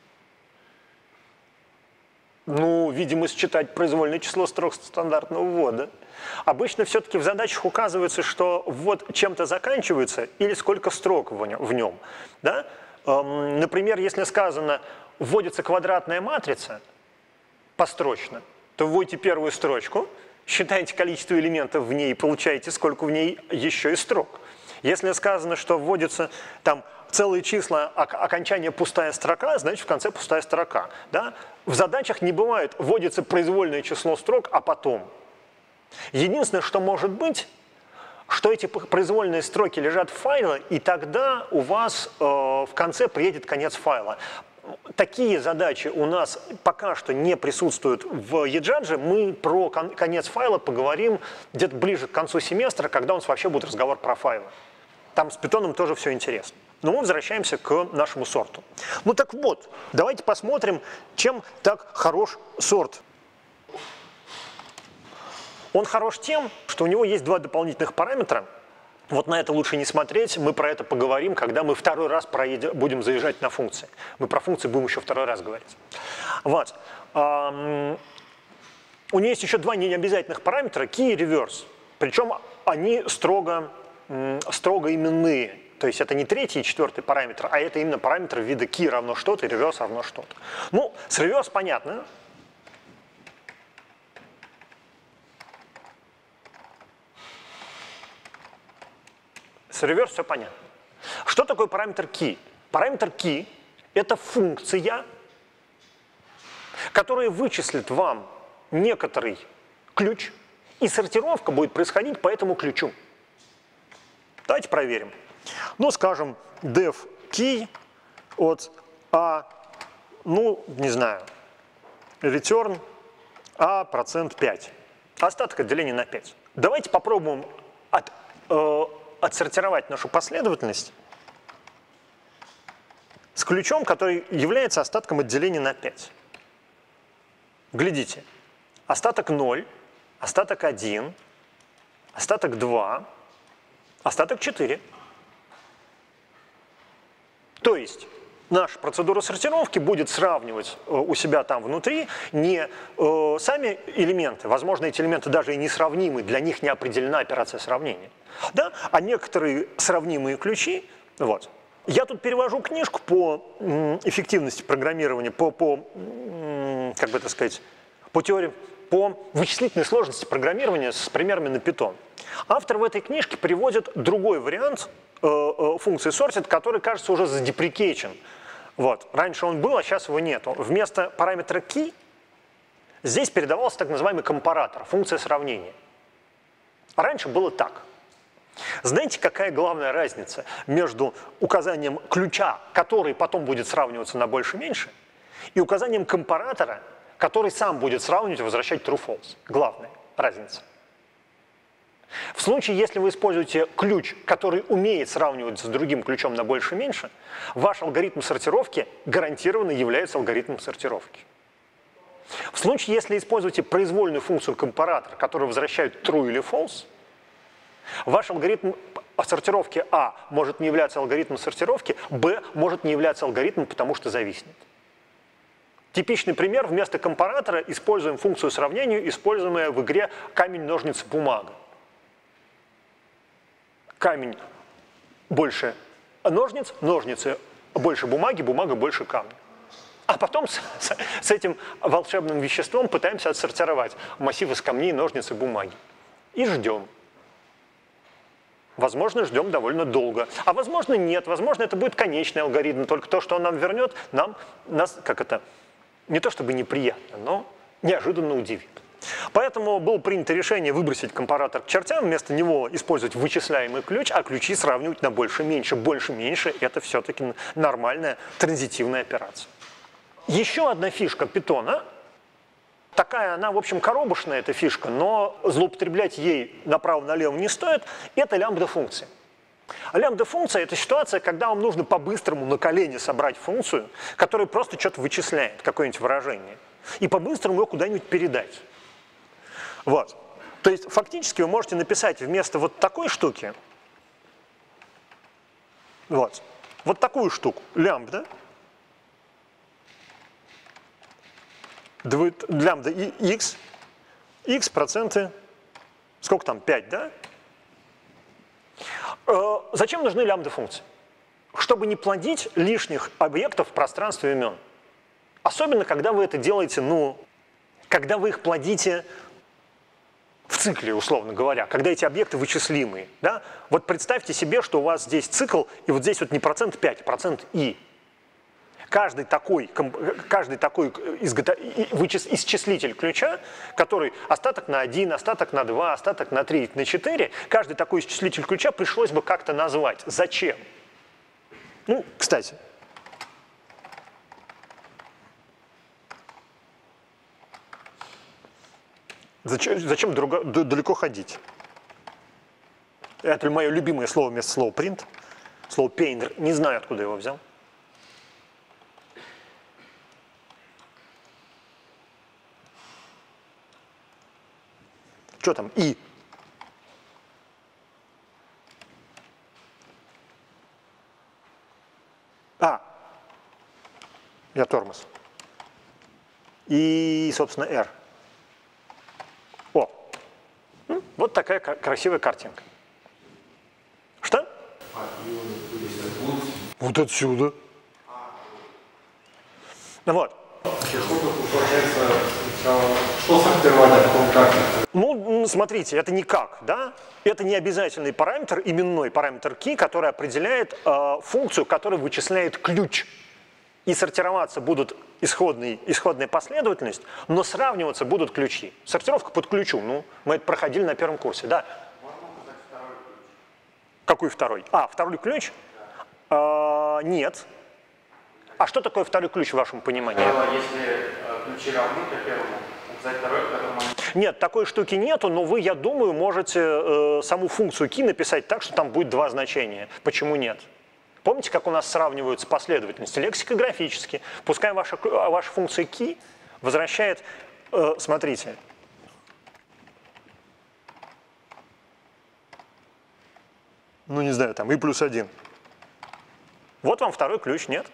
Ну, видимо, считать произвольное число строк со стандартного ввода. Обычно все-таки в задачах указывается, что ввод чем-то заканчивается или сколько строк в нем. Да? Например, если сказано «вводится квадратная матрица» построчно, то вводите первую строчку, считаете количество элементов в ней и получаете, сколько в ней еще и строк. Если сказано, что вводится там целые числа, окончание пустая строка, значит в конце пустая строка. Да? В задачах не бывает вводится произвольное число строк, а потом. Единственное, что может быть, что эти произвольные строки лежат в файле, и тогда у вас в конце приедет конец файла. Такие задачи у нас пока что не присутствуют в eJudge. Мы про конец файла поговорим где-то ближе к концу семестра, когда у нас вообще будет разговор про файлы. Там с Python тоже все интересно. Но мы возвращаемся к нашему сорту. Ну так вот, давайте посмотрим, чем так хорош сорт. Он хорош тем, что у него есть два дополнительных параметра. Вот на это лучше не смотреть, мы про это поговорим, когда мы второй раз будем заезжать на функции. Мы про функции будем еще второй раз говорить. Вот. У нее есть еще два необязательных параметра, key и reverse. Причем они строго именные. То есть это не третий и четвертый параметр, а это именно параметр вида key равно что-то и reverse равно что-то. Ну, с reverse понятно. С reverse все понятно. Что такое параметр key? Параметр key – это функция, которая вычислит вам некоторый ключ, и сортировка будет происходить по этому ключу. Давайте проверим. Ну, скажем, def key от a, ну, не знаю, return a процент 5. Остаток от деления на 5. Давайте попробуем отсортировать нашу последовательность с ключом, который является остатком от деления на 5. Глядите. Остаток 0, остаток 1, остаток 2, остаток 4. То есть наша процедура сортировки будет сравнивать у себя там внутри не сами элементы, возможно, эти элементы даже и несравнимы, для них не определена операция сравнения, да? А некоторые сравнимые ключи. Вот. Я тут перевожу книжку по эффективности программирования, как бы это сказать, по теории, по вычислительной сложности программирования с примерами на Python. Автор в этой книжке приводит другой вариант функции sorted, который, кажется, уже задеприкейчен. Вот. Раньше он был, а сейчас его нету. Вместо параметра key здесь передавался так называемый компаратор, функция сравнения. Раньше было так. Знаете, какая главная разница между указанием ключа, который потом будет сравниваться на больше-меньше, и указанием компаратора, который сам будет сравнивать и возвращать true-false? Главная разница. В случае, если вы используете ключ, который умеет сравнивать с другим ключом на больше-меньше, ваш алгоритм сортировки гарантированно является алгоритмом сортировки. В случае, если используете произвольную функцию компаратор, которая возвращает true или false, ваш алгоритм сортировки А может не являться алгоритмом сортировки, Б может не являться алгоритмом, потому что зависнет. Типичный пример: вместо компаратора используем функцию сравнения, используемую в игре камень, ножницы, бумага. Камень больше ножниц, ножницы больше бумаги, бумага больше камня. А потом с этим волшебным веществом пытаемся отсортировать массив из камней, ножниц и бумаги. И ждем. Возможно, ждем довольно долго. А возможно, нет. Возможно, это будет конечный алгоритм. Только то, что он нам вернет, нас как это, не то чтобы неприятно, но неожиданно удивит. Поэтому было принято решение выбросить компаратор к чертям, вместо него использовать вычисляемый ключ, а ключи сравнивать на больше-меньше. Больше-меньше – это все-таки нормальная транзитивная операция. Еще одна фишка Python. Такая она, в общем, коробушная, эта фишка, но злоупотреблять ей направо-налево не стоит. Это лямбда-функция. Лямбда-функция – это ситуация, когда вам нужно по-быстрому на колене собрать функцию, которая просто что-то вычисляет, какое-нибудь выражение, и по-быстрому ее куда-нибудь передать. Вот. То есть фактически вы можете написать вместо вот такой штуки вот такую штуку, лямбда, лямбда и x проценты, сколько там, 5, да? Зачем нужны лямбда-функции? Чтобы не плодить лишних объектов в пространстве имен. Особенно, когда вы это делаете, когда вы их плодите в цикле, условно говоря, когда эти объекты вычислимые. Да? Вот представьте себе, что у вас здесь цикл, и вот здесь вот не процент 5, а процент и. Каждый такой исчислитель ключа, который остаток на 1, остаток на 2, остаток на 3, на 4, каждый такой исчислитель ключа пришлось бы как-то назвать. Зачем? Кстати. Зачем далеко ходить? Это мое любимое слово вместо слова print. Слово painter. Не знаю, откуда я его взял. Что там? И. Я тормоз. И, собственно, R. Вот такая красивая картинка. Что? Вот отсюда. Вот. Что сортировать в каком карте? Смотрите, это никак, да? Это не обязательный параметр, именной параметр key, который определяет функцию, которая вычисляет ключ. И сортироваться будут исходная последовательность, но сравниваться будут ключи. Сортировка под ключу. Мы это проходили на первом курсе, да. Можно указать второй ключ? Какой второй? Второй ключ? Нет. А что такое второй ключ в вашем понимании? Если ключи равны к первому, указать второй, к которому... Нет, такой штуки нету, но вы, я думаю, можете саму функцию key написать так, что там будет два значения. Почему нет? Помните, как у нас сравниваются последовательности? Лексикографически. Пускай ваша функция key возвращает, смотрите, не знаю, там i+1. Вот вам второй ключ, нет?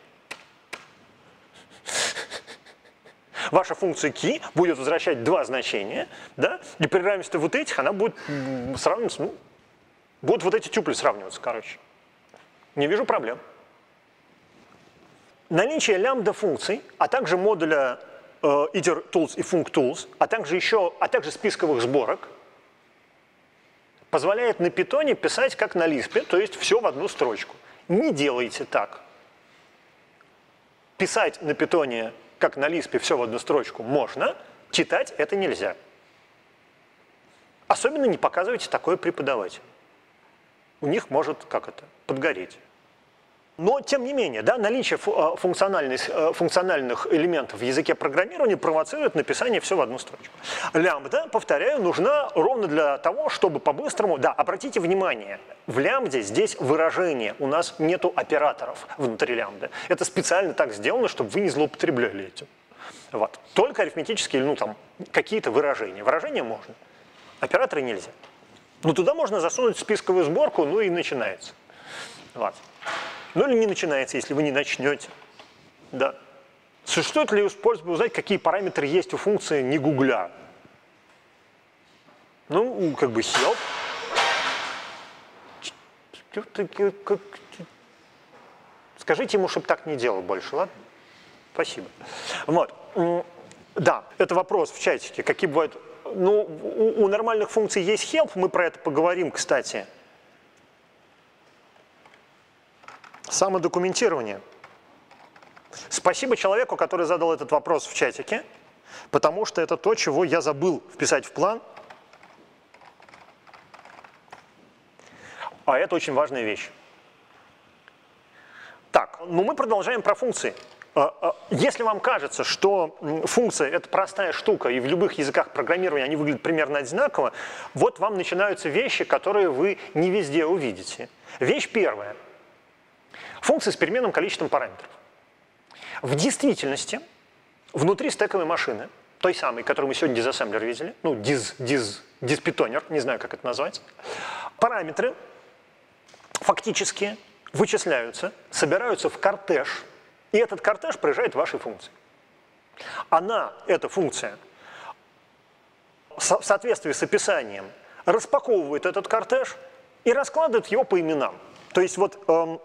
Ваша функция key будет возвращать два значения, да? И при равенстве вот этих она будет сравниваться, будут вот эти тюпли сравниваться, короче. Не вижу проблем. Наличие лямбда-функций, а также модуля iter-tools и func-tools, а также списковых сборок позволяет на питоне писать как на Lisp, то есть все в одну строчку. Не делайте так. Писать на питоне как на Lisp все в одну строчку можно, читать это нельзя. Особенно не показывайте такое преподавателю. У них может, подгореть. Но, тем не менее, да, наличие функциональных элементов в языке программирования провоцирует написание все в одну строчку. Лямбда, повторяю, нужна ровно для того, чтобы по-быстрому... Да, обратите внимание, в лямбде здесь выражение, у нас нету операторов внутри лямбды. Это специально так сделано, чтобы вы не злоупотребляли этим. Вот. Только арифметические, какие-то выражения. Выражения можно, операторы нельзя. Но туда можно засунуть списковую сборку, и начинается. Вот. Или не начинается, если вы не начнете. Да. Существует ли узнать, какие параметры есть у функции не гугля? Help. Скажите ему, чтобы так не делал больше, ладно? Спасибо. Вот. Да, это вопрос в чатике. Какие бывают... у нормальных функций есть help, мы про это поговорим, кстати. Самодокументирование. Спасибо человеку, который задал этот вопрос в чатике, потому что это то, чего я забыл вписать в план. А это очень важная вещь. Так, мы продолжаем про функции. Если вам кажется, что функция – это простая штука, и в любых языках программирования они выглядят примерно одинаково, вот вам начинаются вещи, которые вы не везде увидите. Вещь первая. Функция с переменным количеством параметров. В действительности, внутри стековой машины той самой, которую мы сегодня дизассемблер видели, ну, диспитонер, не знаю, как это назвать, параметры фактически вычисляются, собираются в кортеж, и этот кортеж проезжает вашей функции. Она, эта функция, в соответствии с описанием, распаковывает этот кортеж и раскладывает его по именам. То есть вот,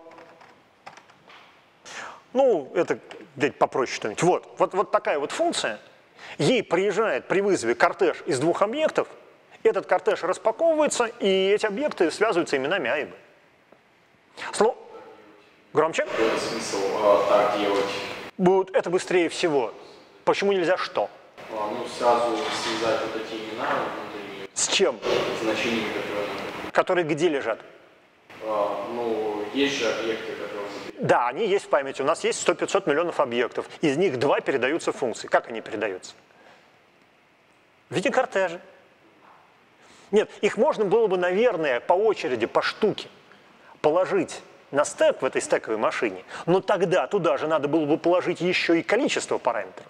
ну, это попроще что-нибудь. Вот такая вот функция, ей приезжает при вызове кортеж из двух объектов, этот кортеж распаковывается, и эти объекты связываются именами А и Б. Громче? Это смысл так делать? Это быстрее всего. Почему нельзя что? Ну, сразу связать вот эти имена внутри. С чем? Значениями, которые где лежат? Ну, есть же объекты, которые... Да, они есть в памяти. У нас есть 100-500 миллионов объектов. Из них 2 передаются в функции. Как они передаются? В виде кортежа. Нет, их можно было бы, наверное, по очереди, по штуке положить на стек в этой стековой машине, но тогда туда же надо было бы положить еще и количество параметров.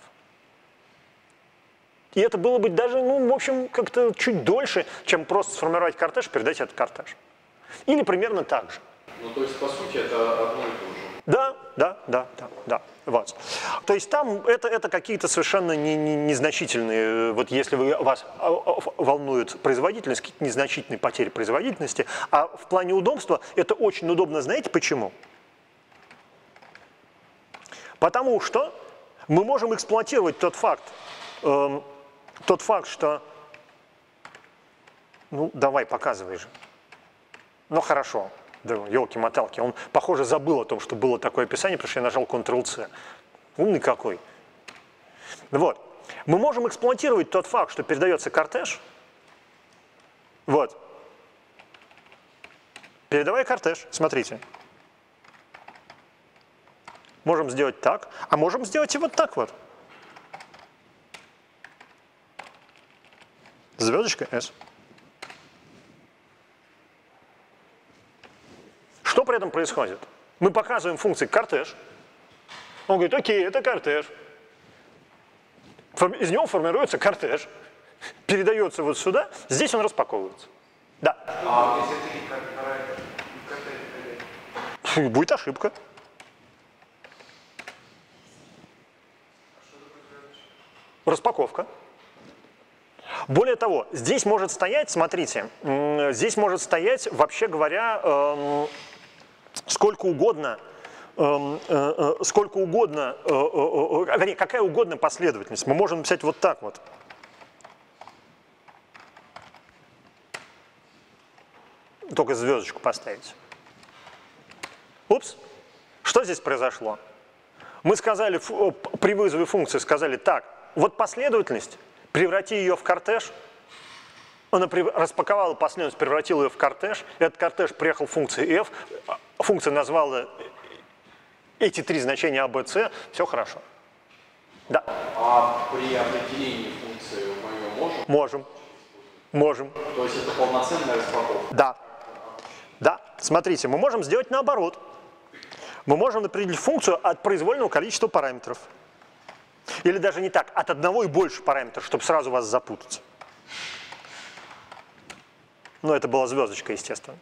И это было бы даже, ну, в общем, как-то чуть дольше, чем просто сформировать кортеж и передать этот кортеж. Или примерно так же. Ну, то есть, по сути, это одно и то же. Да. Вот. То есть там это какие-то совершенно незначительные, вот если вас волнует производительность, какие-то незначительные потери производительности, а в плане удобства это очень удобно, знаете почему? Потому что мы можем эксплуатировать тот факт, что, ну давай, показывай же, ну хорошо. Да, елки-моталки, он, похоже, забыл о том, что было такое описание, потому что я нажал Ctrl-C. Умный какой. Вот. Мы можем эксплуатировать тот факт, что передается кортеж. Вот. Передавая кортеж, смотрите. Можем сделать так, а можем сделать и вот так вот. Звездочка S. Что при этом происходит? Мы показываем функции кортеж. Он говорит, окей, это кортеж. Из него формируется кортеж. Передается вот сюда, здесь он распаковывается. Да. А если ты кортеж? Будет ошибка. Распаковка. Более того, здесь может стоять, смотрите, здесь может стоять, вообще говоря, сколько угодно, вернее, какая угодно последовательность. Мы можем написать вот так вот. Только звездочку поставить. Упс. Что здесь произошло? Мы сказали, при вызове функции сказали, так, вот последовательность, преврати ее в кортеж. Она распаковала последовательность, превратила ее в кортеж. Этот кортеж приехал в функции f. Функция назвала эти 3 значения А, Б, С. Все хорошо. Да. А при определении функции мы ее можем? То есть это полноценная распаковка? Да. Смотрите, мы можем сделать наоборот. Мы можем определить функцию от произвольного количества параметров. Или даже не так, от одного и больше параметров, чтобы сразу вас запутать. Ну, это была звездочка, естественно.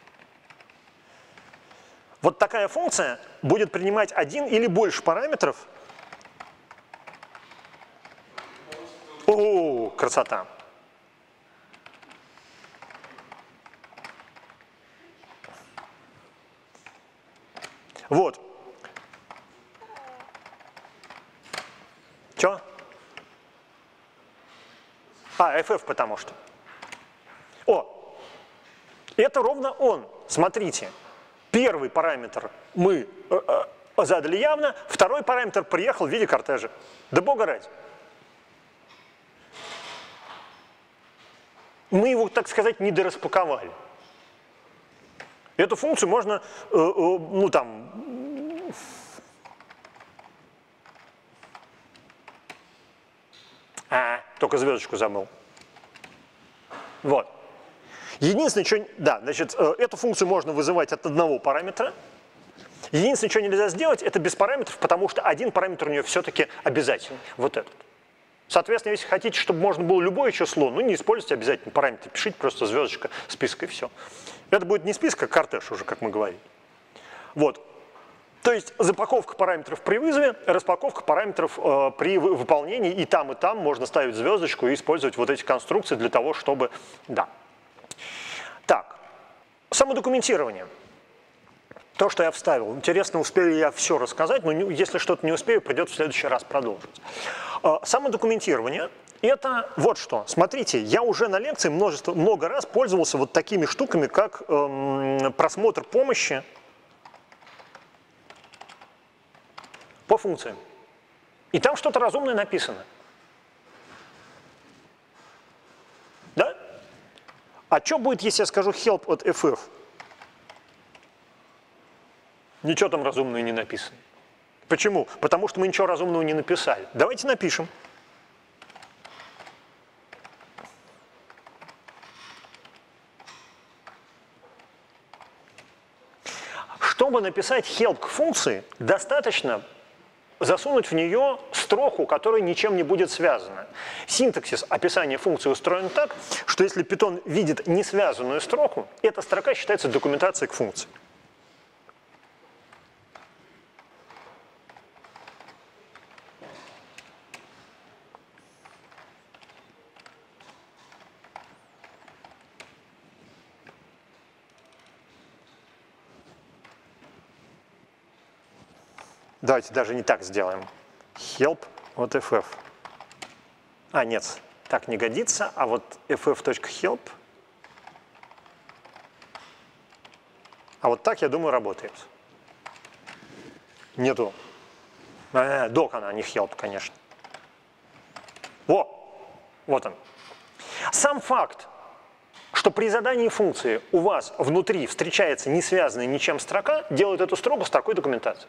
Вот такая функция будет принимать один или больше параметров. О, красота! Вот. Чё? FF потому что. Это ровно он. Смотрите. Первый параметр мы задали явно, второй параметр приехал в виде кортежа. Да бога ради. Мы его, так сказать, не дораспаковали. Эту функцию можно, ну там, только звездочку забыл. Вот. Единственное, что... Да, значит, эту функцию можно вызывать от одного параметра. Единственное, что нельзя сделать, это без параметров, потому что один параметр у нее все-таки обязательный. Вот этот. Соответственно, если хотите, чтобы можно было любое число, ну не используйте обязательно параметры, пишите просто звездочка, список и все. Это будет не список, а кортеж уже, как мы говорили. Вот. То есть запаковка параметров при вызове, распаковка параметров при выполнении, и там можно ставить звездочку и использовать вот эти конструкции для того, чтобы... Да. Так, самодокументирование. То, что я вставил. Интересно, успею ли я все рассказать, но если что-то не успею, придется в следующий раз продолжить. Самодокументирование – это вот что. Смотрите, я уже на лекции много раз пользовался вот такими штуками, как просмотр помощи по функциям. И там что-то разумное написано. Да? А что будет, если я скажу help от ff? Ничего там разумного не написано. Почему? Потому что мы ничего разумного не написали. Давайте напишем. Чтобы написать help к функции, достаточно засунуть в нее строку, которая ничем не будет связана. Синтаксис описания функции устроен так, что если Python видит несвязанную строку, эта строка считается документацией к функции. Давайте даже не так сделаем. Help от ff. А, нет, так не годится. А вот ff.help. А вот так, я думаю, работает. Нету. Док она, не help, конечно. Вот он. Сам факт, что при задании функции у вас внутри встречается несвязанная ничем строка, делает эту строку строкой документации.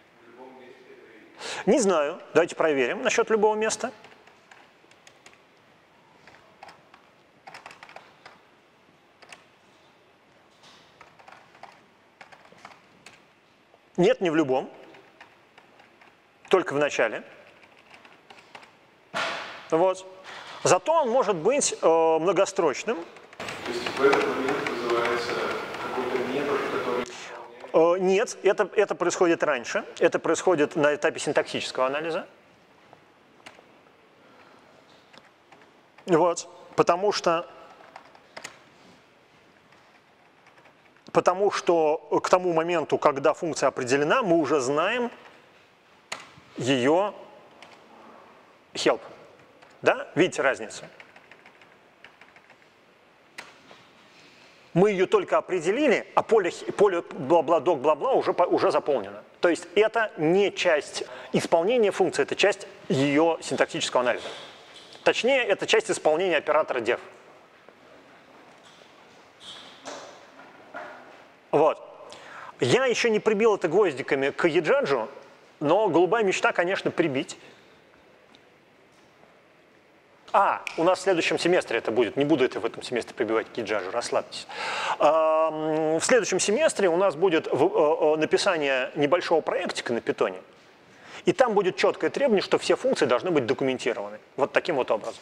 Не знаю. Давайте проверим насчет любого места. Нет, не в любом. Только в начале. Вот. Зато он может быть многострочным. То есть в этот момент вызывается какой-то метод, который... Нет, это происходит раньше. Это происходит на этапе синтаксического анализа. Вот. Потому что к тому моменту, когда функция определена, мы уже знаем ее help. Да? Видите разницу? Мы ее только определили, а поле бла-бла, док, бла-бла уже заполнено. То есть это не часть исполнения функции, это часть ее синтаксического анализа. Точнее, это часть исполнения оператора def. Вот. Я еще не прибил это гвоздиками к eJudge, но голубая мечта, конечно, прибить. У нас в следующем семестре это будет. Не буду это в этом семестре прибивать к eJudge, расслабьтесь. В следующем семестре у нас будет написание небольшого проектика на питоне. И там будет четкое требование, что все функции должны быть документированы. Вот таким вот образом.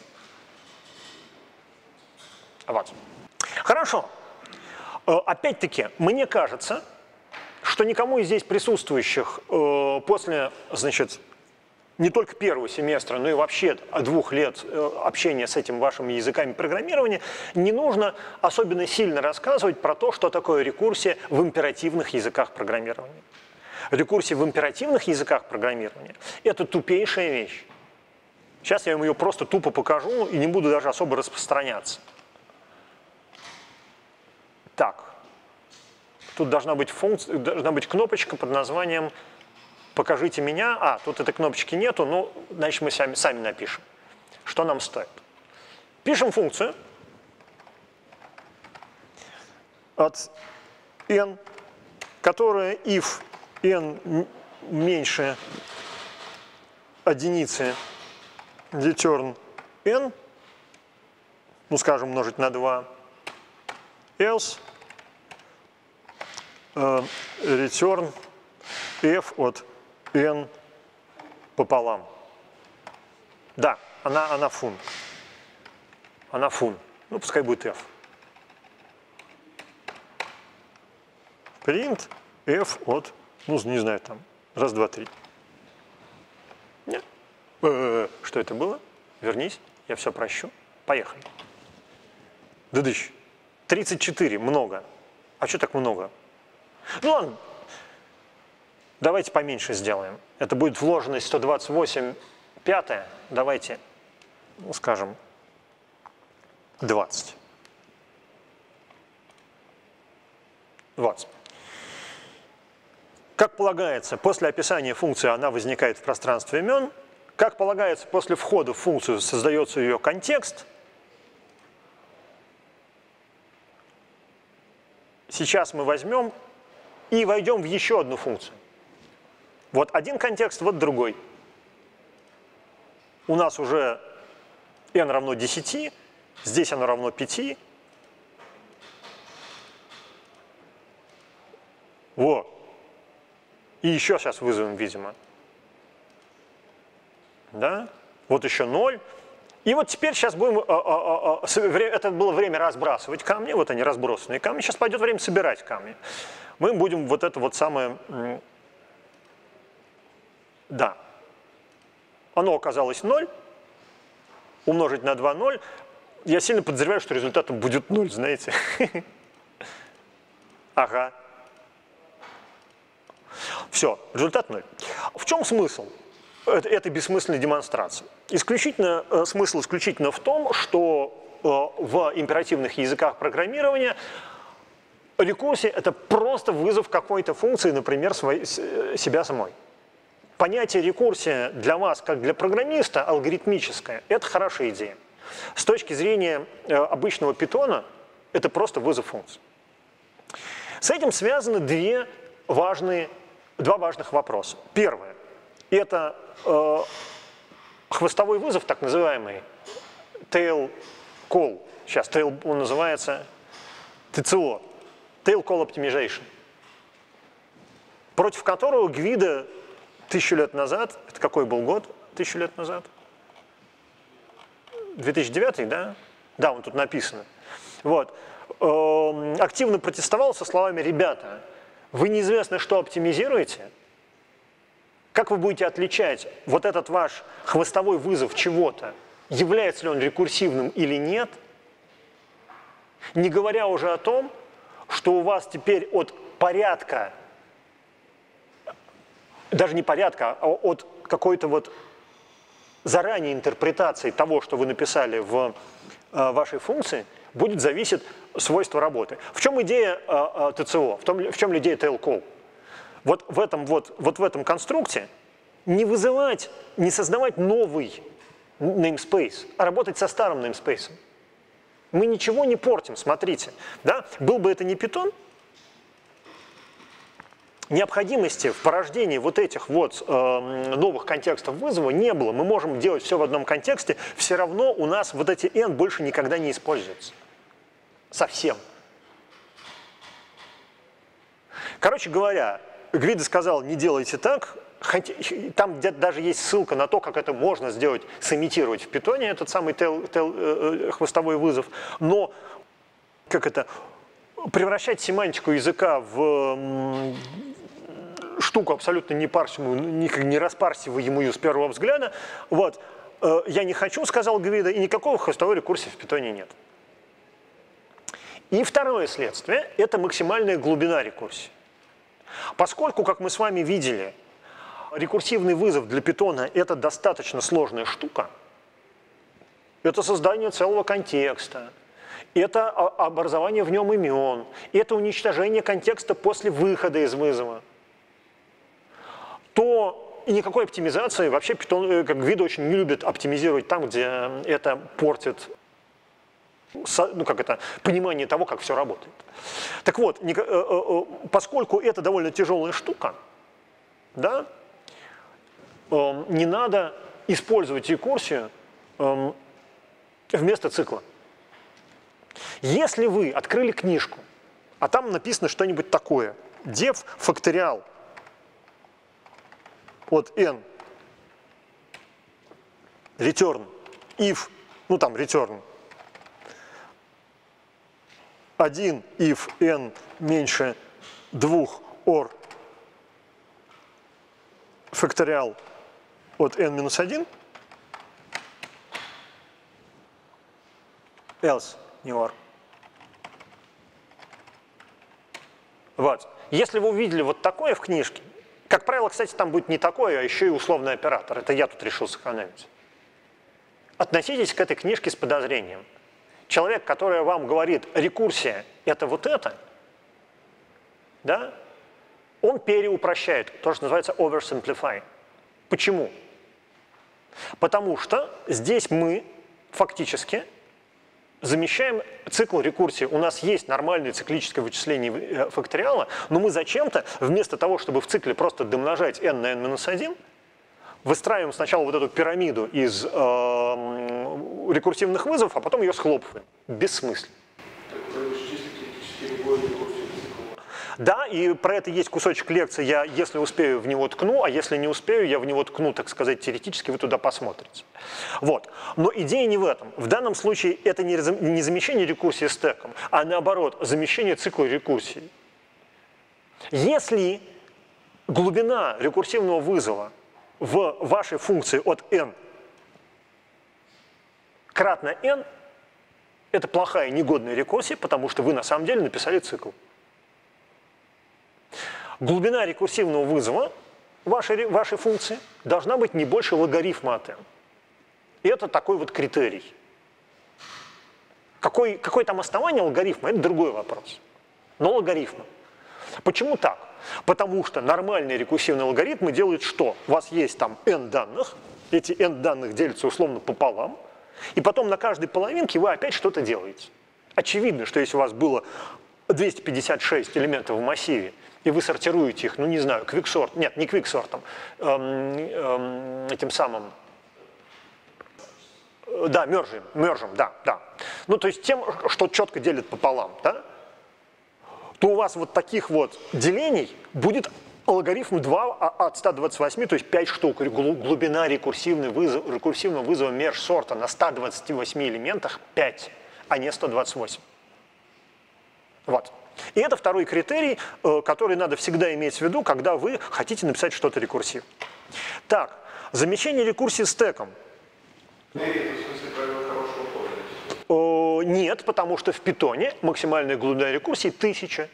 Вот. Хорошо. Опять-таки, мне кажется, что никому из здесь присутствующих после, значит, не только первого семестра, но и вообще 2 лет общения с этими вашими языками программирования, не нужно особенно сильно рассказывать про то, что такое рекурсия в императивных языках программирования. Рекурсия в императивных языках программирования – это тупейшая вещь. Сейчас я вам ее просто тупо покажу и не буду даже особо распространяться. Так, тут должна быть кнопочка под названием «Покажите меня». Тут этой кнопочки нету, ну, значит, мы сами напишем, что нам стоит. Пишем функцию от n, которая if n меньше единицы return n, ну, скажем, умножить на 2, else return f от n пополам. Да, она фун. Она фун. Ну, пускай будет f. Print f от, ну, не знаю, там, раз, два, три. Нет. Что это было? Вернись, я все прощу. Поехали. Дыдыщ. 34, много. А что так много? Ну ладно, давайте поменьше сделаем. Это будет вложенность 128 пятая. Давайте, ну, скажем, 20. 20. Как полагается, после описания функции она возникает в пространстве имен. Как полагается, после входа в функцию создается ее контекст. Сейчас мы возьмем и войдем в еще одну функцию. Вот один контекст, вот другой. У нас уже n равно 10, здесь оно равно 5. Вот. И еще сейчас вызовем, видимо. Да? Вот еще 0. И вот теперь сейчас будем, это было время разбрасывать камни, вот они разбросанные камни, сейчас пойдет время собирать камни. Мы будем вот это вот самое, да, оно оказалось 0, умножить на 2 0, я сильно подозреваю, что результатом будет 0, знаете. Ага. Все, результат 0. В чем смысл этой бессмысленной демонстрации? Смысл исключительно в том, что в императивных языках программирования рекурсия – это просто вызов какой-то функции, например, себя самой. Понятие рекурсия для вас, как для программиста, алгоритмическое – это хорошая идея. С точки зрения обычного питона, это просто вызов функции. С этим связаны два важных вопроса. Первое – это хвостовой вызов, так называемый tail call. Сейчас tail он называется TCO, tail call optimization, против которого Гвидо 1000 лет назад, это какой был год 1000 лет назад? 2009, да? Да, он тут написано. Вот. Активно протестовал со словами: ребята, вы неизвестно что оптимизируете, как вы будете отличать вот этот ваш хвостовой вызов чего-то, является ли он рекурсивным или нет, не говоря уже о том, что у вас теперь от порядка, даже не порядка, а от какой-то вот заранее интерпретации того, что вы написали в вашей функции, будет зависеть свойство работы. В чем идея ТЦО? В чем идея tail call? Вот в этом конструкте не вызывать, не создавать новый namespace, а работать со старым namespace. Мы ничего не портим, смотрите. Да? Был бы это не Python, необходимости в порождении вот этих вот новых контекстов вызова не было. Мы можем делать все в одном контексте, все равно у нас вот эти n больше никогда не используются. Совсем. Короче говоря, Гвидо сказал: не делайте так. Там где-то даже есть ссылка на то, как это можно сделать, сымитировать в питоне, этот самый хвостовой вызов. Но превращать семантику языка в штуку абсолютно не распарсиваемую с первого взгляда, вот, я не хочу, сказал Гвидо, и никакого хвостовой рекурсии в питоне нет. И второе следствие – это максимальная глубина рекурсии. Поскольку, как мы с вами видели, рекурсивный вызов для питона – это достаточно сложная штука, это создание целого контекста, это образование в нем имен, это уничтожение контекста после выхода из вызова, то и никакой оптимизации, вообще Python, как Гвидо, очень не любит оптимизировать там, где это портит понимание того, как все работает. Так вот, поскольку это довольно тяжелая штука, да, не надо использовать рекурсию вместо цикла. Если вы открыли книжку, а там написано что-нибудь такое: def факториал от n return if, ну там return 1 if n меньше 2 or факториал от n минус 1, else, не or. Вот. Если вы увидели вот такое в книжке, как правило, кстати, там будет не такое, а еще и условный оператор. Это я тут решил сэкономить. Относитесь к этой книжке с подозрением. Человек, который вам говорит, рекурсия – это вот это, да, он переупрощает, то, что называется oversimplify. Почему? Потому что здесь мы фактически замещаем цикл рекурсии. У нас есть нормальное циклическое вычисление факториала, но мы зачем-то, вместо того, чтобы в цикле просто домножать n на n-1, выстраиваем сначала вот эту пирамиду из рекурсивных вызовов, а потом ее схлопываем. Бессмысленно. Да, и про это есть кусочек лекции, я, если успею, в него ткну, а если не успею, я в него ткну, так сказать, теоретически, вы туда посмотрите. Вот. Но идея не в этом. В данном случае это не замещение рекурсии стеком, а наоборот, замещение цикла рекурсии. Если глубина рекурсивного вызова в вашей функции от n кратно n, это плохая, негодная рекурсия, потому что вы на самом деле написали цикл. Глубина рекурсивного вызова вашей функции должна быть не больше логарифма от n. И это такой вот критерий. Какое там основание логарифма, это другой вопрос. Но логарифма. Почему так? Потому что нормальные рекурсивные алгоритмы делают что? У вас есть там n данных, эти n данных делятся условно пополам, и потом на каждой половинке вы опять что-то делаете. Очевидно, что если у вас было 256 элементов в массиве, и вы сортируете их, ну не знаю, квиксорт, нет, не квиксортом, этим самым, да, мержем, да. Ну то есть тем, что четко делит пополам, да, то у вас вот таких вот делений будет логарифм 2 от 128, то есть 5 штук. Глубина рекурсивного вызова мерж-сорта на 128 элементах 5, а не 128. Вот. И это второй критерий, который надо всегда иметь в виду, когда вы хотите написать что-то рекурсивное. Так, замещение рекурсии стеком. Нет, потому что в питоне максимальная глубина рекурсии 1000.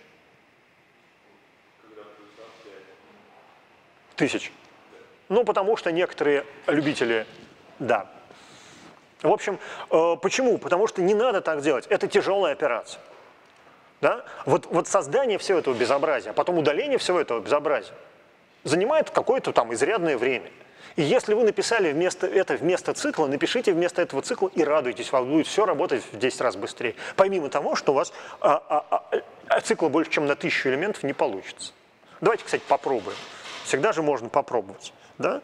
1000. Ну, потому что некоторые любители, да. В общем, почему? Потому что не надо так делать. Это тяжелая операция. Да? Вот создание всего этого безобразия, а потом удаление всего этого безобразия занимает какое-то там изрядное время. И если вы написали вместо цикла, напишите вместо этого цикла и радуйтесь, у вас будет все работать в 10 раз быстрее. Помимо того, что у вас цикла больше, чем на 1000 элементов не получится. Давайте, кстати, попробуем. Всегда же можно попробовать. Да?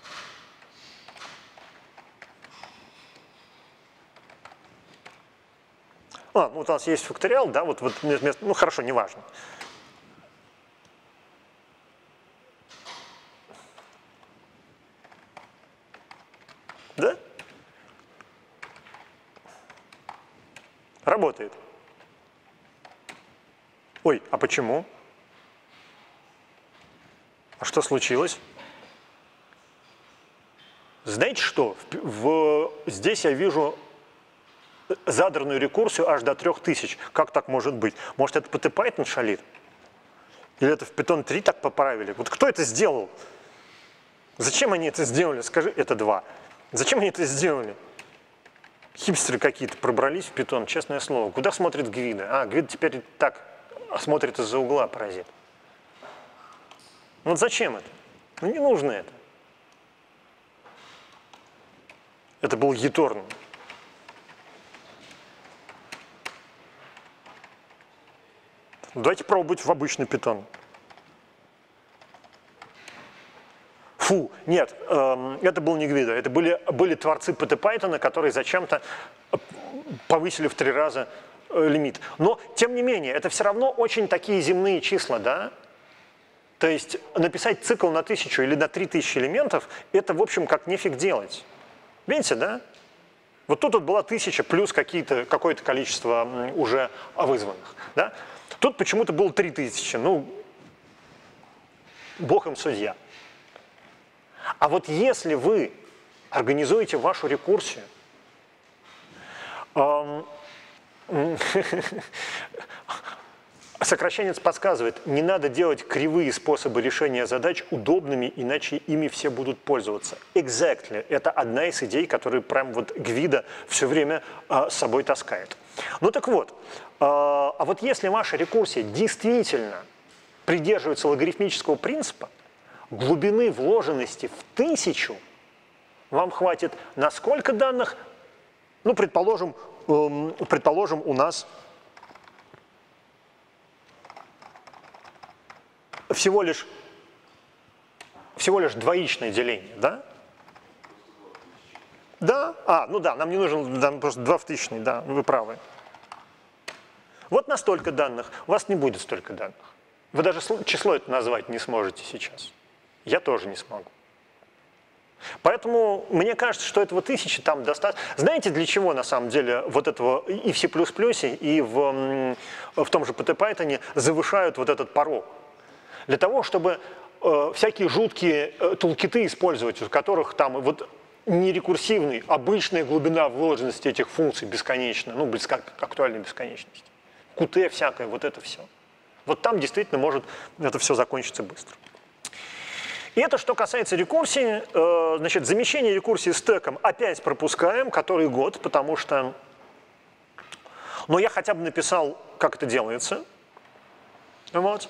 Ну, вот у нас есть факториал, да, вот вместо, ну хорошо, неважно. Да? Работает. Ой, а почему? А что случилось? Знаете что? Здесь я вижу задранную рекурсию аж до 3000. Как так может быть? Может, это PT-Python шалит? Или это в Python 3 так поправили? Вот кто это сделал? Зачем они это сделали? Скажи, это 2. Зачем они это сделали? Хипстеры какие-то пробрались в Python, честное слово. Куда смотрит Гвида? А, Гвида теперь так смотрит из-за угла, паразит. Вот зачем это? Ну не нужно это. Это был Еторн. Давайте пробовать в обычный Python. Фу, нет, это был не Гвида, это были творцы PT-Python, которые зачем-то повысили в 3 раза лимит. Но, тем не менее, это все равно очень такие земные числа, да? То есть написать цикл на 1000 или на 3000 элементов, это, в общем, как нефиг делать. Видите, да? Вот тут вот была 1000 плюс какое-то количество уже вызванных. Да? Тут почему-то было 3000. Ну, бог им судья. А вот если вы организуете вашу рекурсию, сокращенец подсказывает, не надо делать кривые способы решения задач удобными, иначе ими все будут пользоваться. Exactly. Это одна из идей, которую прям вот Гвидо все время с собой таскает. Ну так вот, а вот если ваша рекурсия действительно придерживается логарифмического принципа, глубины вложенности в 1000 вам хватит на сколько данных? Ну, предположим, у нас всего лишь двоичное деление, да? Да? Ну да, нам не нужен нам просто 2 в 1000, да, вы правы. Вот на столько данных, у вас не будет столько данных. Вы даже число это назвать не сможете сейчас. Я тоже не смогу. Поэтому мне кажется, что этого 1000 там достаточно. Знаете, для чего на самом деле вот этого и в C++, и в том же PyThon завышают вот этот порог? Для того, чтобы всякие жуткие тулкиты использовать, у которых там вот нерекурсивный, обычная глубина вложенности этих функций бесконечна, ну, близка к актуальной бесконечности. Qt всякое, вот это все. Вот там действительно может это все закончиться быстро. И это что касается рекурсии, значит, замещение рекурсии стеком опять пропускаем, который год, потому что, ну, я хотя бы написал, как это делается. Вот.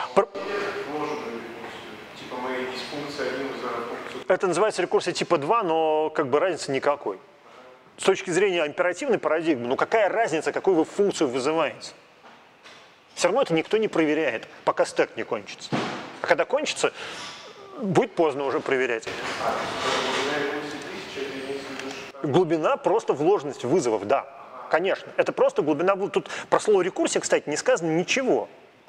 Типа мы из функции 1 вызываем функцию. Это называется рекурсия типа 2, но как бы разницы никакой. С точки зрения императивной парадигмы, ну какая разница, какую вы функцию вызываете? Все равно это никто не проверяет, пока стек не кончится. А когда кончится, будет поздно уже проверять. Глубина просто вложенность вызовов, да, конечно. Это просто глубина. Тут про слово рекурсия, кстати, не сказано ничего.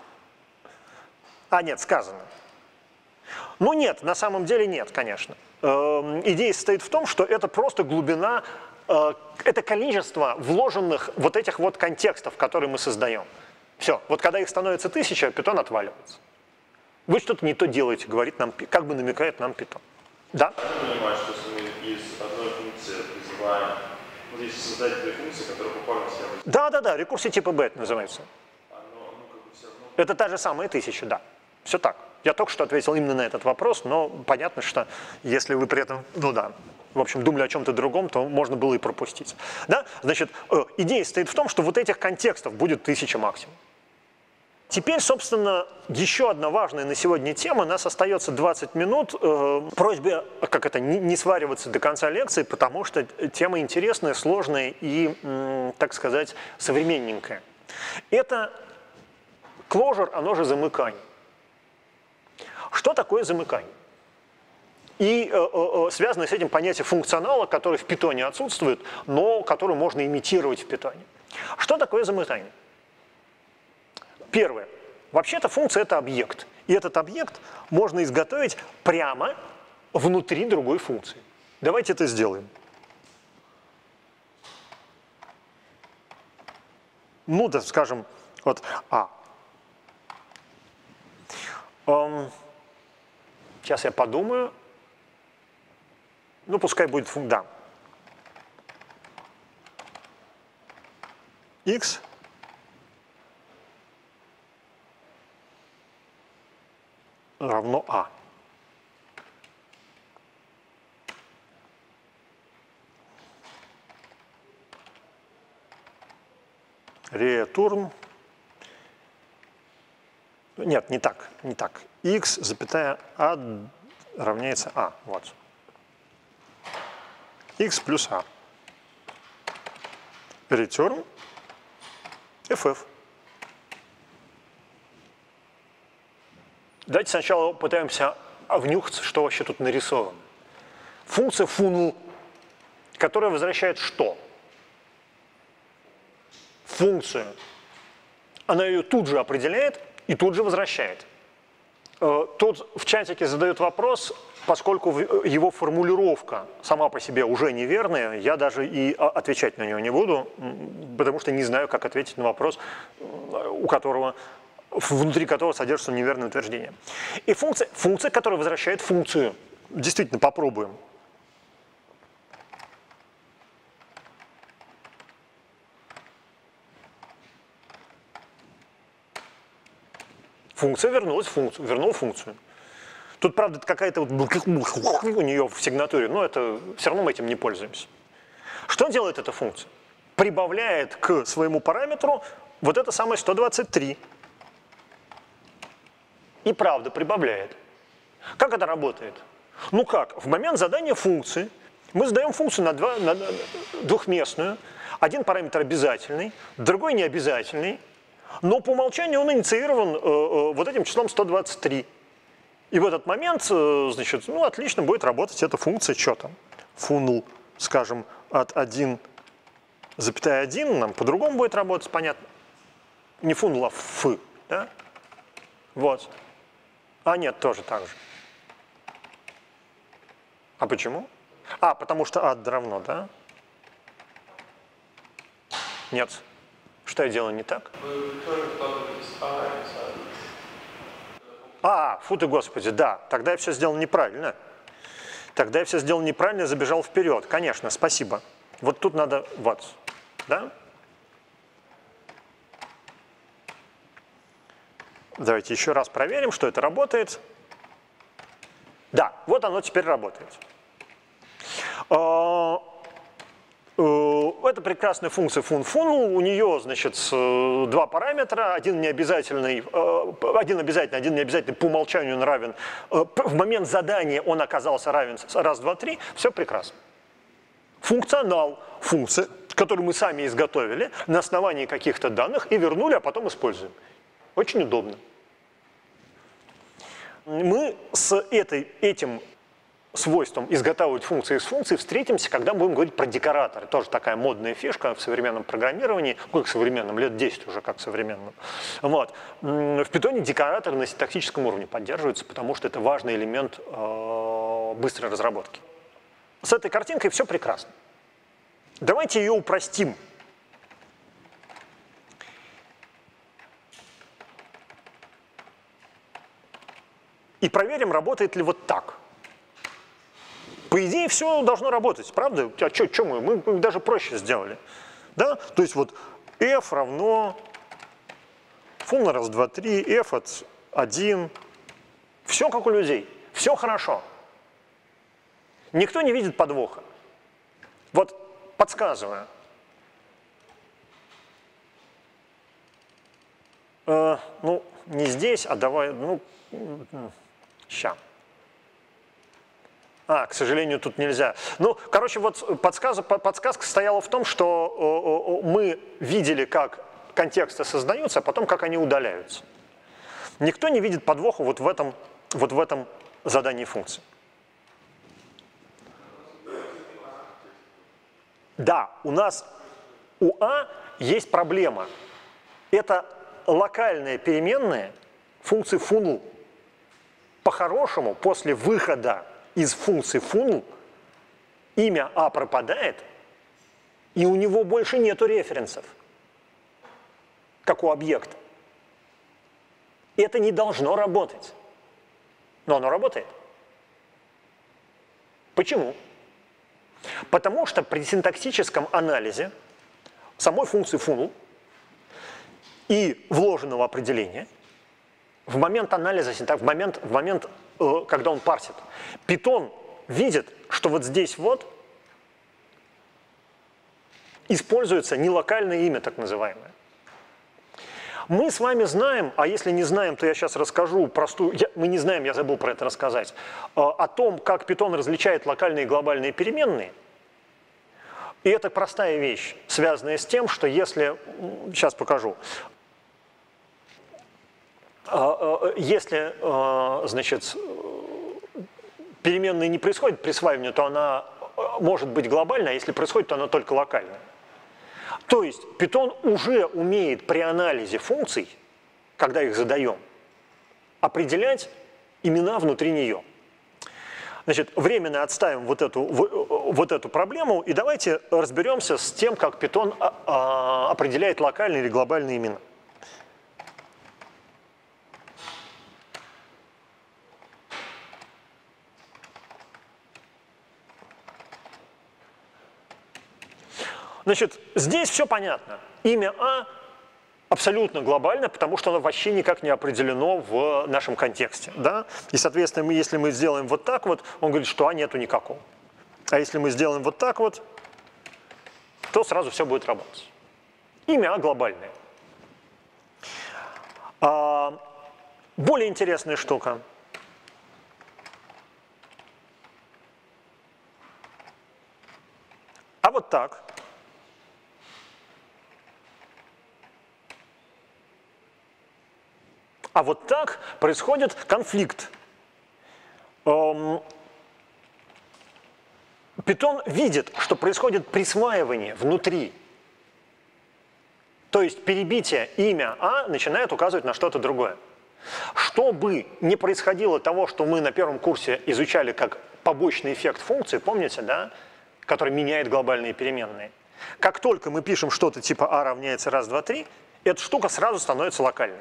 А, нет, сказано. Ну нет, на самом деле нет, конечно. Идея состоит в том, что это просто глубина, это количество вложенных вот этих вот контекстов, которые мы создаем. Все, вот когда их становится 1000, Python отваливается. Вы что-то не то делаете, говорит нам, как бы намекает нам Python. Да? Я понимаю, что если мы из одной функции вызываем, вот если создать две функции, которые попарно себя вызывают. Да, рекурсия типа B это называется. Это та же самая 1000, да. Все так. Я только что ответил именно на этот вопрос, но понятно, что если вы при этом, ну да, в общем, думали о чем-то другом, то можно было и пропустить. Да? Значит, идея стоит в том, что вот этих контекстов будет 1000 максимум. Теперь, собственно, еще одна важная на сегодня тема. У нас остается 20 минут. Просьба, не свариваться до конца лекции, потому что тема интересная, сложная и, так сказать, современненькая. Это closure, оно же замыкание. Что такое замыкание? И связано с этим понятие функционала, который в Python отсутствует, но который можно имитировать в Python. Что такое замыкание? Первое. Вообще-то функция – это объект. И этот объект можно изготовить прямо внутри другой функции. Давайте это сделаем. Ну, да, скажем, вот А. Сейчас я подумаю. Ну, пускай будет да. X равно А. Return. Нет, не так. X, запятая А равняется А. Вот. X плюс А. Return FF. Давайте сначала попытаемся внюхаться, что вообще тут нарисовано. Функция fun, которая возвращает что? Функцию. Она ее тут же определяет и тут же возвращает. Тут в чатике задают вопрос, поскольку его формулировка сама по себе уже неверная, я даже и отвечать на нее не буду, потому что не знаю, как ответить на вопрос, внутри которого содержится неверное утверждение. И функция, которая возвращает функцию. Действительно, попробуем. Функция вернулась в функцию, вернула функцию. Тут, правда, какая-то вот у нее в сигнатуре, но это все равно мы этим не пользуемся. Что делает эта функция? Прибавляет к своему параметру вот это самое 123. И правда прибавляет. Как это работает? Ну как? В момент задания функции мы задаем функцию на двухместную. Один параметр обязательный, другой необязательный. Но по умолчанию он инициирован вот этим числом 123. И в этот момент, значит, ну, отлично будет работать эта функция, что там? Фунл, скажем, от 1,1 нам по-другому будет работать, понятно. Не фунл, а ф, да? Вот. А нет, тоже так же. А почему? А, потому что ад равно, да? Нет. Что я делаю не так? Фу ты, Господи, да. Тогда я все сделал неправильно. Забежал вперед. Конечно, спасибо. Вот тут надо, вот, да? Давайте еще раз проверим, что это работает. Да, вот оно теперь работает. Это прекрасная функция fun-fun, у нее, значит, два параметра, один обязательный, один необязательный по умолчанию он равен. В момент задания он оказался равен раз, два, три, все прекрасно. Функционал, функция, которую мы сами изготовили на основании каких-то данных и вернули, а потом используем. Очень удобно. Мы с этим свойством изготавливать функции из функций встретимся, когда мы будем говорить про декораторы. Тоже такая модная фишка в современном программировании, как современном, лет 10 уже как современном. Вот. В Python декораторы на синтаксическом уровне поддерживаются, потому что это важный элемент быстрой разработки. С этой картинкой все прекрасно. Давайте ее упростим. И проверим, работает ли вот так. По идее, все должно работать, правда? А что мы даже проще сделали. Да? То есть вот f равно фун на раз, два, три, f от 1. Все как у людей, все хорошо. Никто не видит подвоха. Вот подсказываю. Ну, не здесь, а давай, ща. К сожалению, тут нельзя. Ну, короче, вот подсказка состояла в том, что мы видели, как контексты создаются, а потом, как они удаляются. Никто не видит подвоха вот в этом задании функции. Да, у нас у А есть проблема. Это локальная переменная функции funl. По-хорошему, после выхода из функции funl имя А пропадает, и у него больше нету референсов, как у объекта. Это не должно работать. Но оно работает. Почему? Потому что при синтаксическом анализе самой функции funl и вложенного определения в момент анализа, в момент, когда он парсит, Python видит, что вот здесь вот используется нелокальное имя, так называемое. Мы с вами знаем, а если не знаем, то я сейчас расскажу простую, мы не знаем, я забыл про это рассказать, о том, как Python различает локальные и глобальные переменные. И это простая вещь, связанная с тем, что если, сейчас покажу, если, значит, переменная не происходит присваивание, то она может быть глобальная, а если происходит, то она только локальная. То есть Python уже умеет при анализе функций, когда их задаем, определять имена внутри нее. Значит, временно отставим вот эту проблему, и давайте разберемся с тем, как Python определяет локальные или глобальные имена. Значит, здесь все понятно. Имя А абсолютно глобально, потому что оно вообще никак не определено в нашем контексте. Да? И, соответственно, если мы сделаем вот так вот, он говорит, что А нету никакого. А если мы сделаем вот так вот, то сразу все будет работать. Имя А глобальное. Более интересная штука. А вот так. А вот так происходит конфликт. Python видит, что происходит присваивание внутри. То есть перебитие имя А начинает указывать на что-то другое. Чтобы не происходило того, что мы на первом курсе изучали как побочный эффект функции, помните, да, который меняет глобальные переменные. Как только мы пишем что-то типа А равняется раз, два, три, эта штука сразу становится локальной.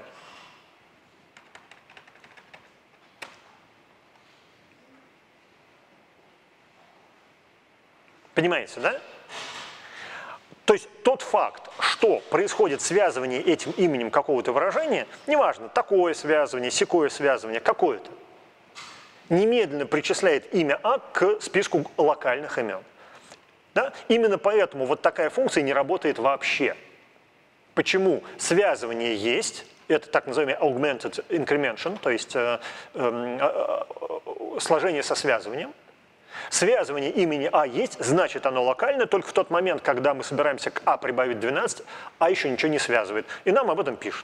Понимаете, да? То есть тот факт, что происходит связывание этим именем какого-то выражения, неважно, такое связывание, сякое связывание, какое-то, немедленно причисляет имя А к списку локальных имен. Да? Именно поэтому вот такая функция не работает вообще. Почему? Связывание есть, это так называемый augmented incrementation, то есть сложение со связыванием. Связывание имени А есть, значит оно локально, только в тот момент, когда мы собираемся к А прибавить 12, А еще ничего не связывает. И нам об этом пишут.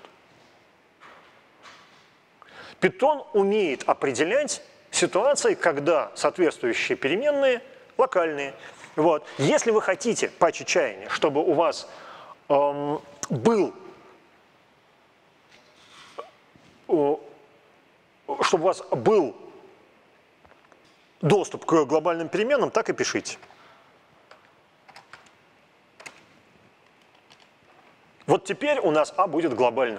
Python умеет определять ситуации, когда соответствующие переменные локальные. Вот. Если вы хотите по чаяния, чтобы у вас был доступ к глобальным переменным, так и пишите. Вот теперь у нас А будет глобальным.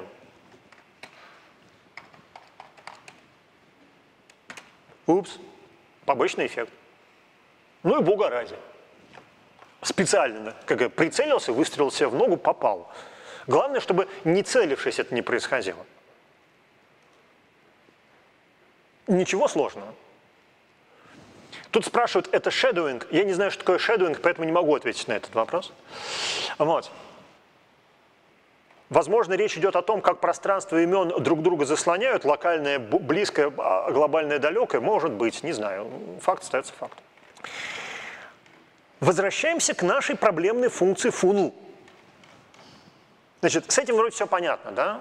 Упс, побочный эффект. Ну и бога ради. Специально, как прицелился, выстрелил себе в ногу, попал. Главное, чтобы не целившись это не происходило. Ничего сложного. Тут спрашивают, это shadowing. Я не знаю, что такое shadowing, поэтому не могу ответить на этот вопрос. Вот. Возможно, речь идет о том, как пространство имен друг друга заслоняют, локальное близкое, глобальное далекое. Может быть, не знаю. Факт остается фактом. Возвращаемся к нашей проблемной функции funnel. Значит, с этим вроде все понятно, да?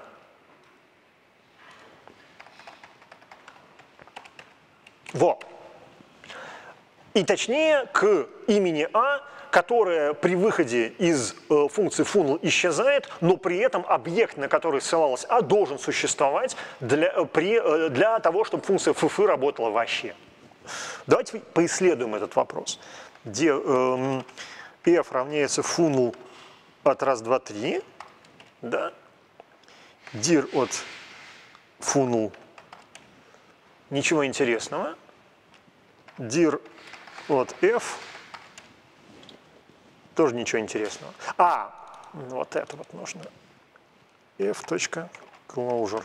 Вот. И точнее к имени А, которое при выходе из функции funnel исчезает, но при этом объект, на который ссылалась А, должен существовать для того, чтобы функция ff работала вообще. Давайте поисследуем этот вопрос. Где f равняется funnel от раз, два, три, да? dir от funnel ничего интересного. dir от f тоже ничего интересного. Вот это вот нужно. f.closure.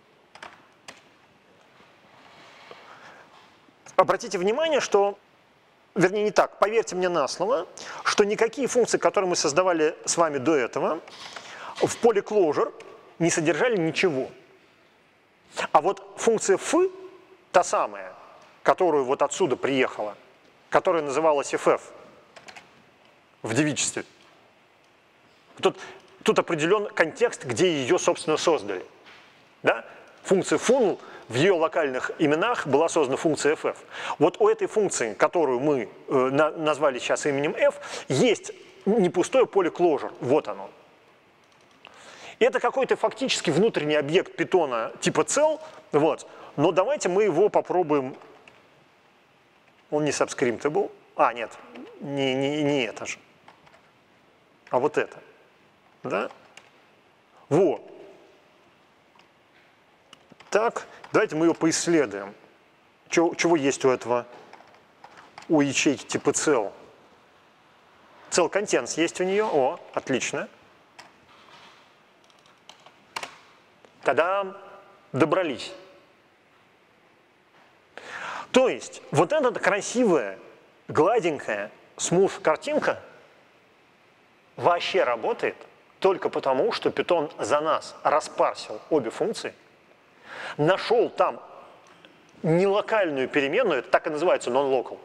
Обратите внимание, что, вернее не так, поверьте мне на слово, что никакие функции, которые мы создавали с вами до этого, в поле closure не содержали ничего. А вот функция f, та самая, которую вот отсюда приехала, которая называлась ff в девичестве. Тут определен контекст, где ее, собственно, создали. Да? Функция funnel, в ее локальных именах была создана функция ff. Вот у этой функции, которую мы назвали сейчас именем f, есть не пустое поле closure. Вот оно. Это какой-то фактически внутренний объект питона типа cell, вот, но давайте мы его попробуем. Он не subscriptable. А, нет, не это же. А вот это. Да? Вот. Так, давайте мы его поисследуем. Чего есть у этого, у ячейки типа cell? Cell contents есть у нее. О, отлично. Тогда добрались. То есть вот эта красивая, гладенькая, smooth картинка вообще работает только потому, что Python за нас распарсил обе функции, нашел там нелокальную переменную, это так и называется non-local,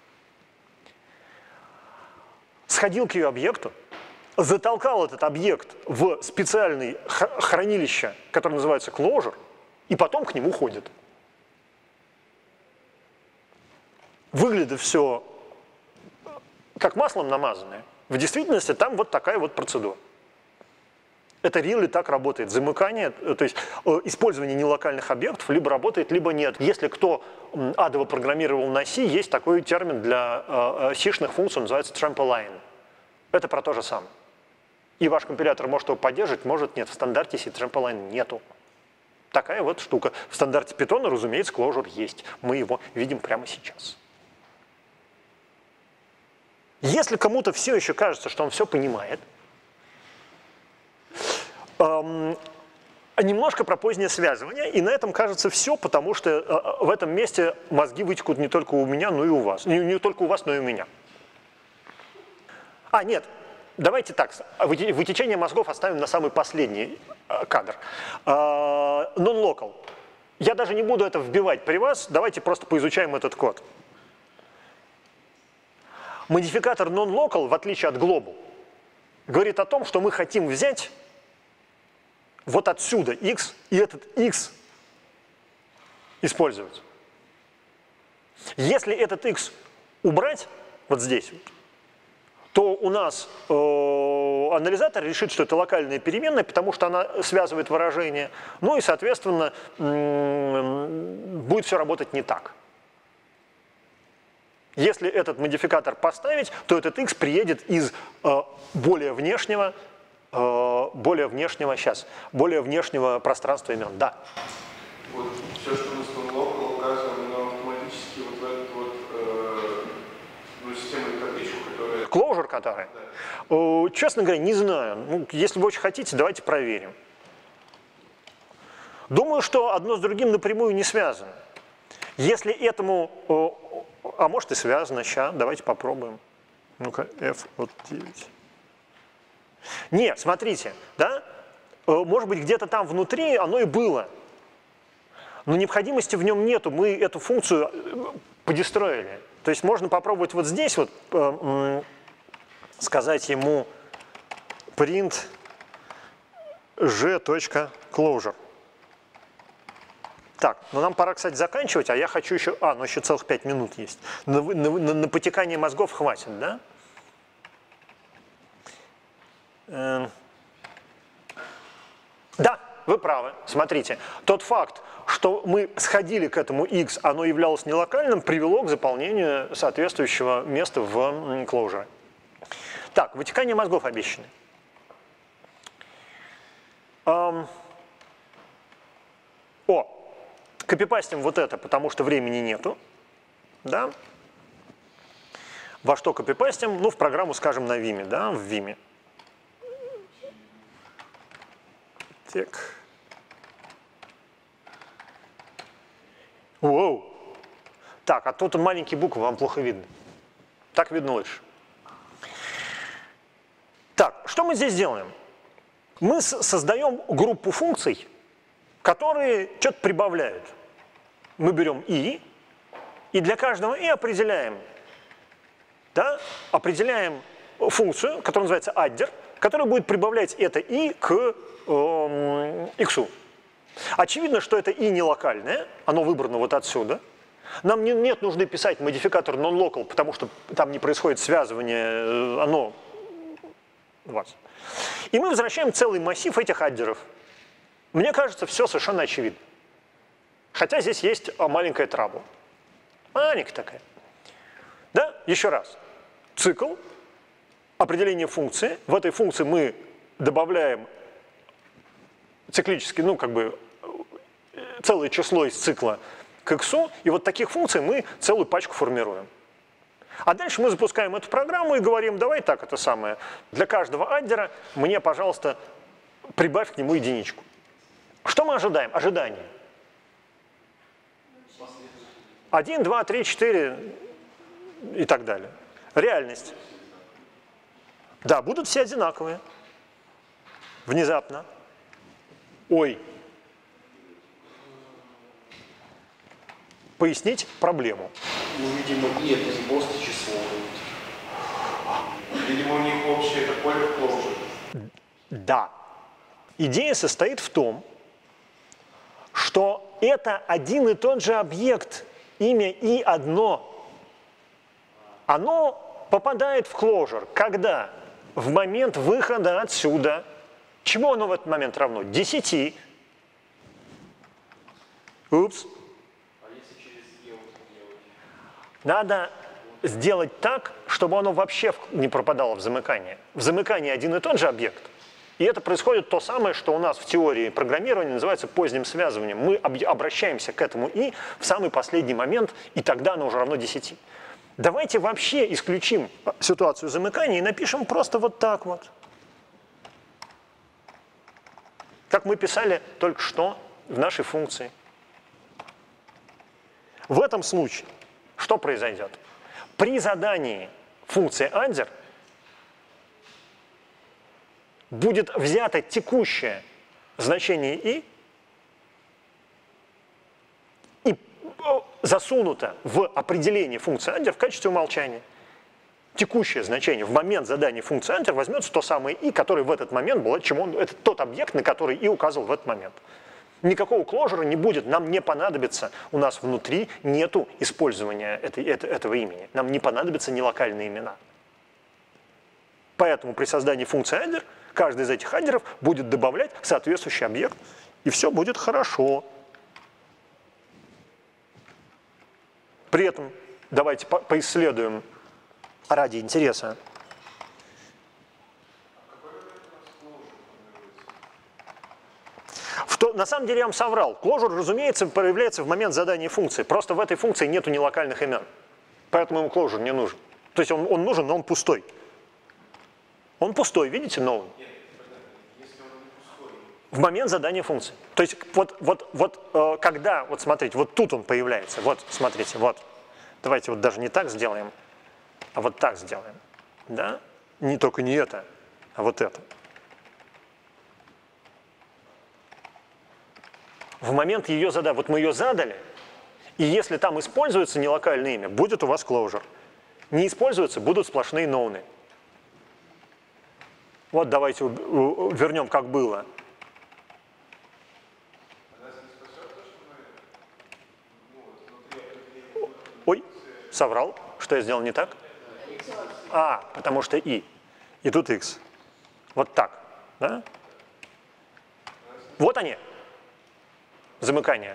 сходил к ее объекту, затолкал этот объект в специальное хранилище, которое называется closure, и потом к нему ходит. Выглядит все как маслом намазанное. В действительности там вот такая вот процедура. Это really так работает. Замыкание, то есть использование нелокальных объектов либо работает, либо нет. Если кто адово программировал на C, есть такой термин для C-шных функций, называется trampoline. Это про то же самое. И ваш компилятор может его поддерживать, может нет. В стандарте C trampoline нету. Такая вот штука. В стандарте Python, разумеется, closure есть. Мы его видим прямо сейчас. Если кому-то все еще кажется, что он все понимает, немножко про позднее связывание, и на этом кажется все, потому что в этом месте мозги вытекут не только у меня, но и у вас. Не только у вас, но и у меня. А, нет, давайте так, вытечение мозгов оставим на самый последний кадр. Non-local. Я даже не буду это вбивать при вас, давайте просто поизучаем этот код. Модификатор non-local, в отличие от global, говорит о том, что мы хотим взять вот отсюда x и этот x использовать. Если этот x убрать вот здесь, то у нас анализатор решит, что это локальная переменная, потому что она связывает выражение, ну и, соответственно, будет все работать не так. Если этот модификатор поставить, то этот x приедет из более внешнего пространства имен. Да. Вот все, что мы с non-local указываем, оно автоматически вот в эту вот систему табличку, которая... Closure, которая? Да. Честно говоря, не знаю. Ну, если вы очень хотите, давайте проверим. Думаю, что одно с другим напрямую не связано. Если этому... А может и связано. Сейчас, давайте попробуем. Ну-ка, F от 9. Нет, смотрите, да? Может быть, где-то там внутри оно и было. Но необходимости в нем нету. Мы эту функцию подестроили. То есть можно попробовать вот здесь вот сказать ему print g.closure. Так, ну нам пора, кстати, заканчивать, а я хочу еще... ну еще целых 5 минут есть. На потекание мозгов хватит, да? Да, вы правы. Смотрите, тот факт, что мы сходили к этому x, оно являлось нелокальным, привело к заполнению соответствующего места в closure. Так, вытекание мозгов обещаны. Копипастим вот это, потому что времени нету. Да? Во что копипастим? Ну, в программу, скажем, на Vim, да, в Vim. Так. Воу. Так, а тут маленькие буквы, вам плохо видно. Так видно лучше. Так, что мы здесь делаем? Мы создаем группу функций, которые что-то прибавляют. Мы берем и для каждого и определяем, да, определяем функцию, которая называется adder, которая будет прибавлять это и к x. Очевидно, что это и не локальное, оно выбрано вот отсюда. Нам нет нужды писать модификатор non-local, потому что там не происходит связывание, оно... Вот. И мы возвращаем целый массив этих аддеров. Мне кажется, все совершенно очевидно. Хотя здесь есть маленькая trouble. Маленькая такая. Да? Еще раз. Цикл, определение функции. В этой функции мы добавляем циклически, ну, как бы, целое число из цикла к x, и вот таких функций мы целую пачку формируем. А дальше мы запускаем эту программу и говорим, давай так, это самое, для каждого аддера мне, пожалуйста, прибавь к нему единичку. Что мы ожидаем? Ожидание. 1, 2, 3, 4 и так далее. Реальность. Да, будут все одинаковые. Внезапно. Ой. Пояснить проблему. Ну, видимо, и это не просто число. Видимо, у них общее это поле closure. Да. Идея состоит в том, что это один и тот же объект, имя и одно. Оно попадает в closure, когда в момент выхода отсюда, чему оно в этот момент равно? 10. Упс. Надо сделать так, чтобы оно вообще не пропадало в замыкании. В замыкании один и тот же объект. И это происходит то самое, что у нас в теории программирования называется поздним связыванием. Мы обращаемся к этому и в самый последний момент, и тогда оно уже равно 10. Давайте вообще исключим ситуацию замыкания и напишем просто вот так вот. Как мы писали только что в нашей функции. В этом случае что произойдет? При задании функции adder будет взято текущее значение и засунуто в определение функции adder в качестве умолчания. Текущее значение в момент задания функции adder возьмется то самое и, который в этот момент был, это тот объект, на который и указывал в этот момент. Никакого closure не будет, нам не понадобится, у нас внутри нету использования этого имени, нам не понадобятся нелокальные имена. Поэтому при создании функции adder каждый из этих аддеров будет добавлять соответствующий объект, и все будет хорошо. При этом давайте поисследуем ради интереса. На самом деле я вам соврал. Closure, разумеется, проявляется в момент задания функции. Просто в этой функции нету нелокальных имен. Поэтому ему closure не нужен. То есть он нужен, но он пустой. Он пустой, видите, новый? В момент задания функции. То есть когда, вот смотрите, вот тут он появляется. Вот, смотрите, вот. Давайте вот даже не так сделаем, а вот так сделаем. Да? Только не это, а вот это. В момент ее задания, вот мы ее задали, и если там используется нелокальное имя, будет у вас closure. Не используется, будут сплошные ноуны. Вот давайте вернем, как было. Ой, соврал. Что я сделал не так? Потому что и тут x. Вот так. Да? Вот они. Замыкание.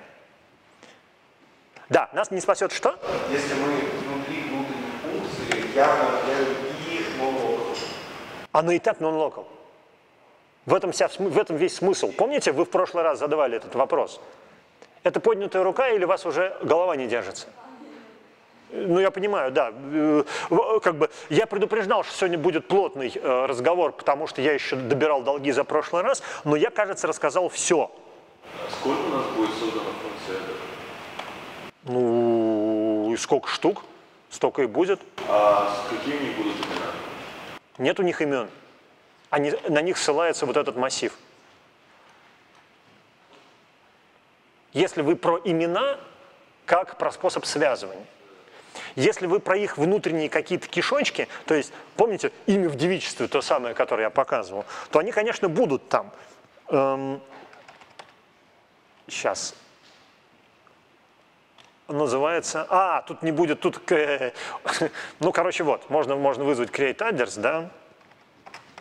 Да, нас не спасет что? Если мы внутри внутренней функции явно делаем и non-local. Оно и так non-local. В этом весь смысл. Помните, вы в прошлый раз задавали этот вопрос? Это поднятая рука или у вас уже голова не держится? Ну, я понимаю, да. Как бы я предупреждал, что сегодня будет плотный разговор, потому что я еще добирал долги за прошлый раз, но я, кажется, рассказал все. Сколько у нас будет создана функция adder? Ну, и сколько штук, столько и будет. А какие у них будут имена? Нет у них имен. На них ссылается вот этот массив. Если вы про имена, как про способ связывания. Если вы про их внутренние какие-то кишочки, то есть, помните, имя в девичестве, то самое, которое я показывал, то они, конечно, будут там. Сейчас. Называется... тут не будет, тут... Ну, короче, вот, можно вызвать create adders, да?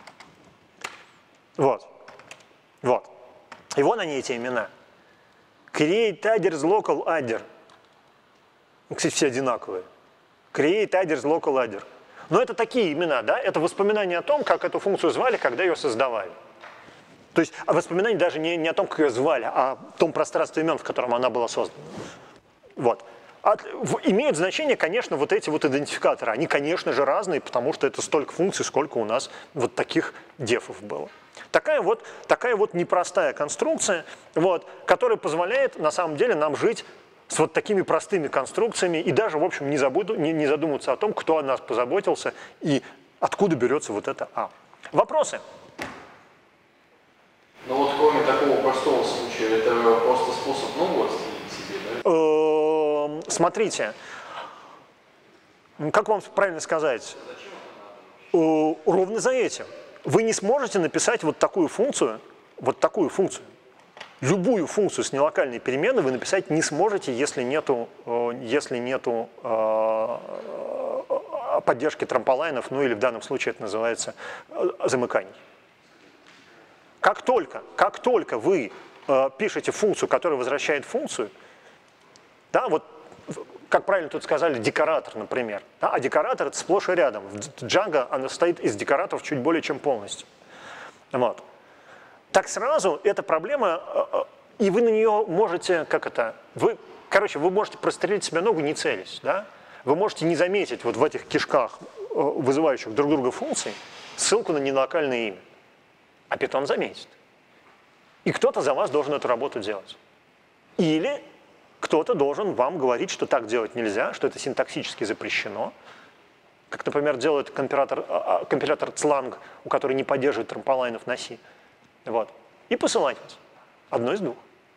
Вот. И вон они, эти имена. Create address local adder. Кстати, все одинаковые. Create address local adder. Но это такие имена, да? Это воспоминания о том, как эту функцию звали, когда ее создавали. То есть воспоминания даже не о том, как ее звали, а о том пространстве имен, в котором она была создана. Вот. Имеют значение, конечно, вот эти вот идентификаторы. Они, конечно же, разные, потому что это столько функций, сколько у нас вот таких дефов было. Такая вот непростая конструкция, вот, которая позволяет, на самом деле, нам жить с вот такими простыми конструкциями и даже, в общем, не задумываться о том, кто о нас позаботился и откуда берется вот это А. Вопросы? Ну вот кроме такого простого случая, это просто способ нового отследить себе, да? Смотрите, как вам правильно сказать? Ровно за этим. Вы не сможете написать вот такую функцию. Любую функцию с нелокальной переменной вы написать не сможете, если нету поддержки трамполайнов, ну или в данном случае это называется замыканий. Как только вы пишете функцию, которая возвращает функцию, да, вот как правильно тут сказали, декоратор, например. Да, а декоратор это сплошь и рядом. В Django она состоит из декораторов чуть более чем полностью. Вот. Так сразу эта проблема, и вы на нее можете, вы можете прострелить себе ногу, не целясь. Да? Вы можете не заметить вот в этих кишках, вызывающих друг друга функций, ссылку на нелокальное имя. А Python заметит. И кто-то за вас должен эту работу делать. Или кто-то должен вам говорить, что так делать нельзя, что это синтаксически запрещено. Как, например, делает компилятор Clang, у которого не поддерживает трамполайнов на C. Вот. И посылать вас. Одно из двух.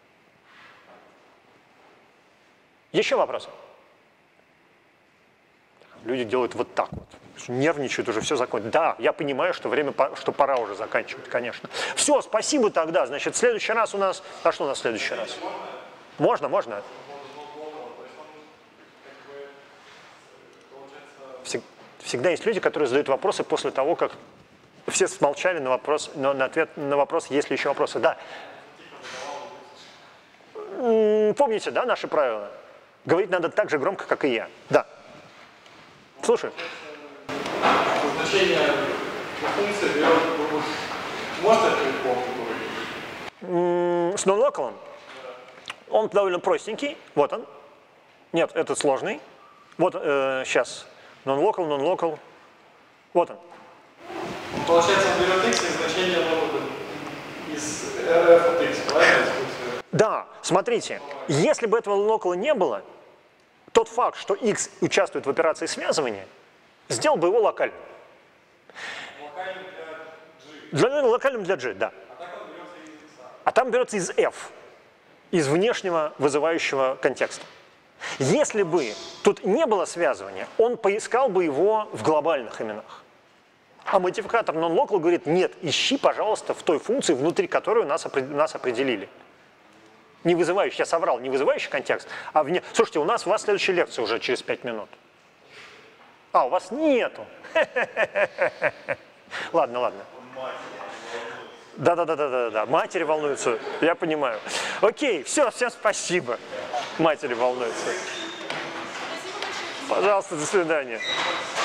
Еще вопросы? Люди делают вот так вот. Нервничают, уже все закончится. Да, я понимаю, что что пора уже заканчивать, конечно. Все, спасибо тогда. Значит, в следующий раз у нас... А что у нас в следующий раз? Можно. Всегда есть люди, которые задают вопросы после того, как все смолчали на ответ на вопрос, есть ли еще вопросы. Да. Помните, да, наши правила? Говорить надо так же громко, как и я. Да. Слушай. Значение функции берет, может это легко с non-local? Он довольно простенький. Вот он. Нет, этот сложный. Вот сейчас. Non-local. Вот он. Получается, он берет x и значение из rf от x, правильно? Да, смотрите, если бы этого non-local не было, тот факт, что x участвует в операции связывания, сделал бы его локальным. Локальным для G, да. А там берется из f, из внешнего вызывающего контекста. Если бы тут не было связывания, он поискал бы его в глобальных именах. А модификатор non-local говорит, нет, ищи, пожалуйста, в той функции, внутри которой нас определили. Не вызывающий, я соврал, не вызывающий контекст, а вне... Слушайте, у вас следующая лекция уже через 5 минут. А, у вас нету. Ладно. Да, матери волнуются, я понимаю. Окей, всем спасибо. Матери волнуются. Пожалуйста, до свидания.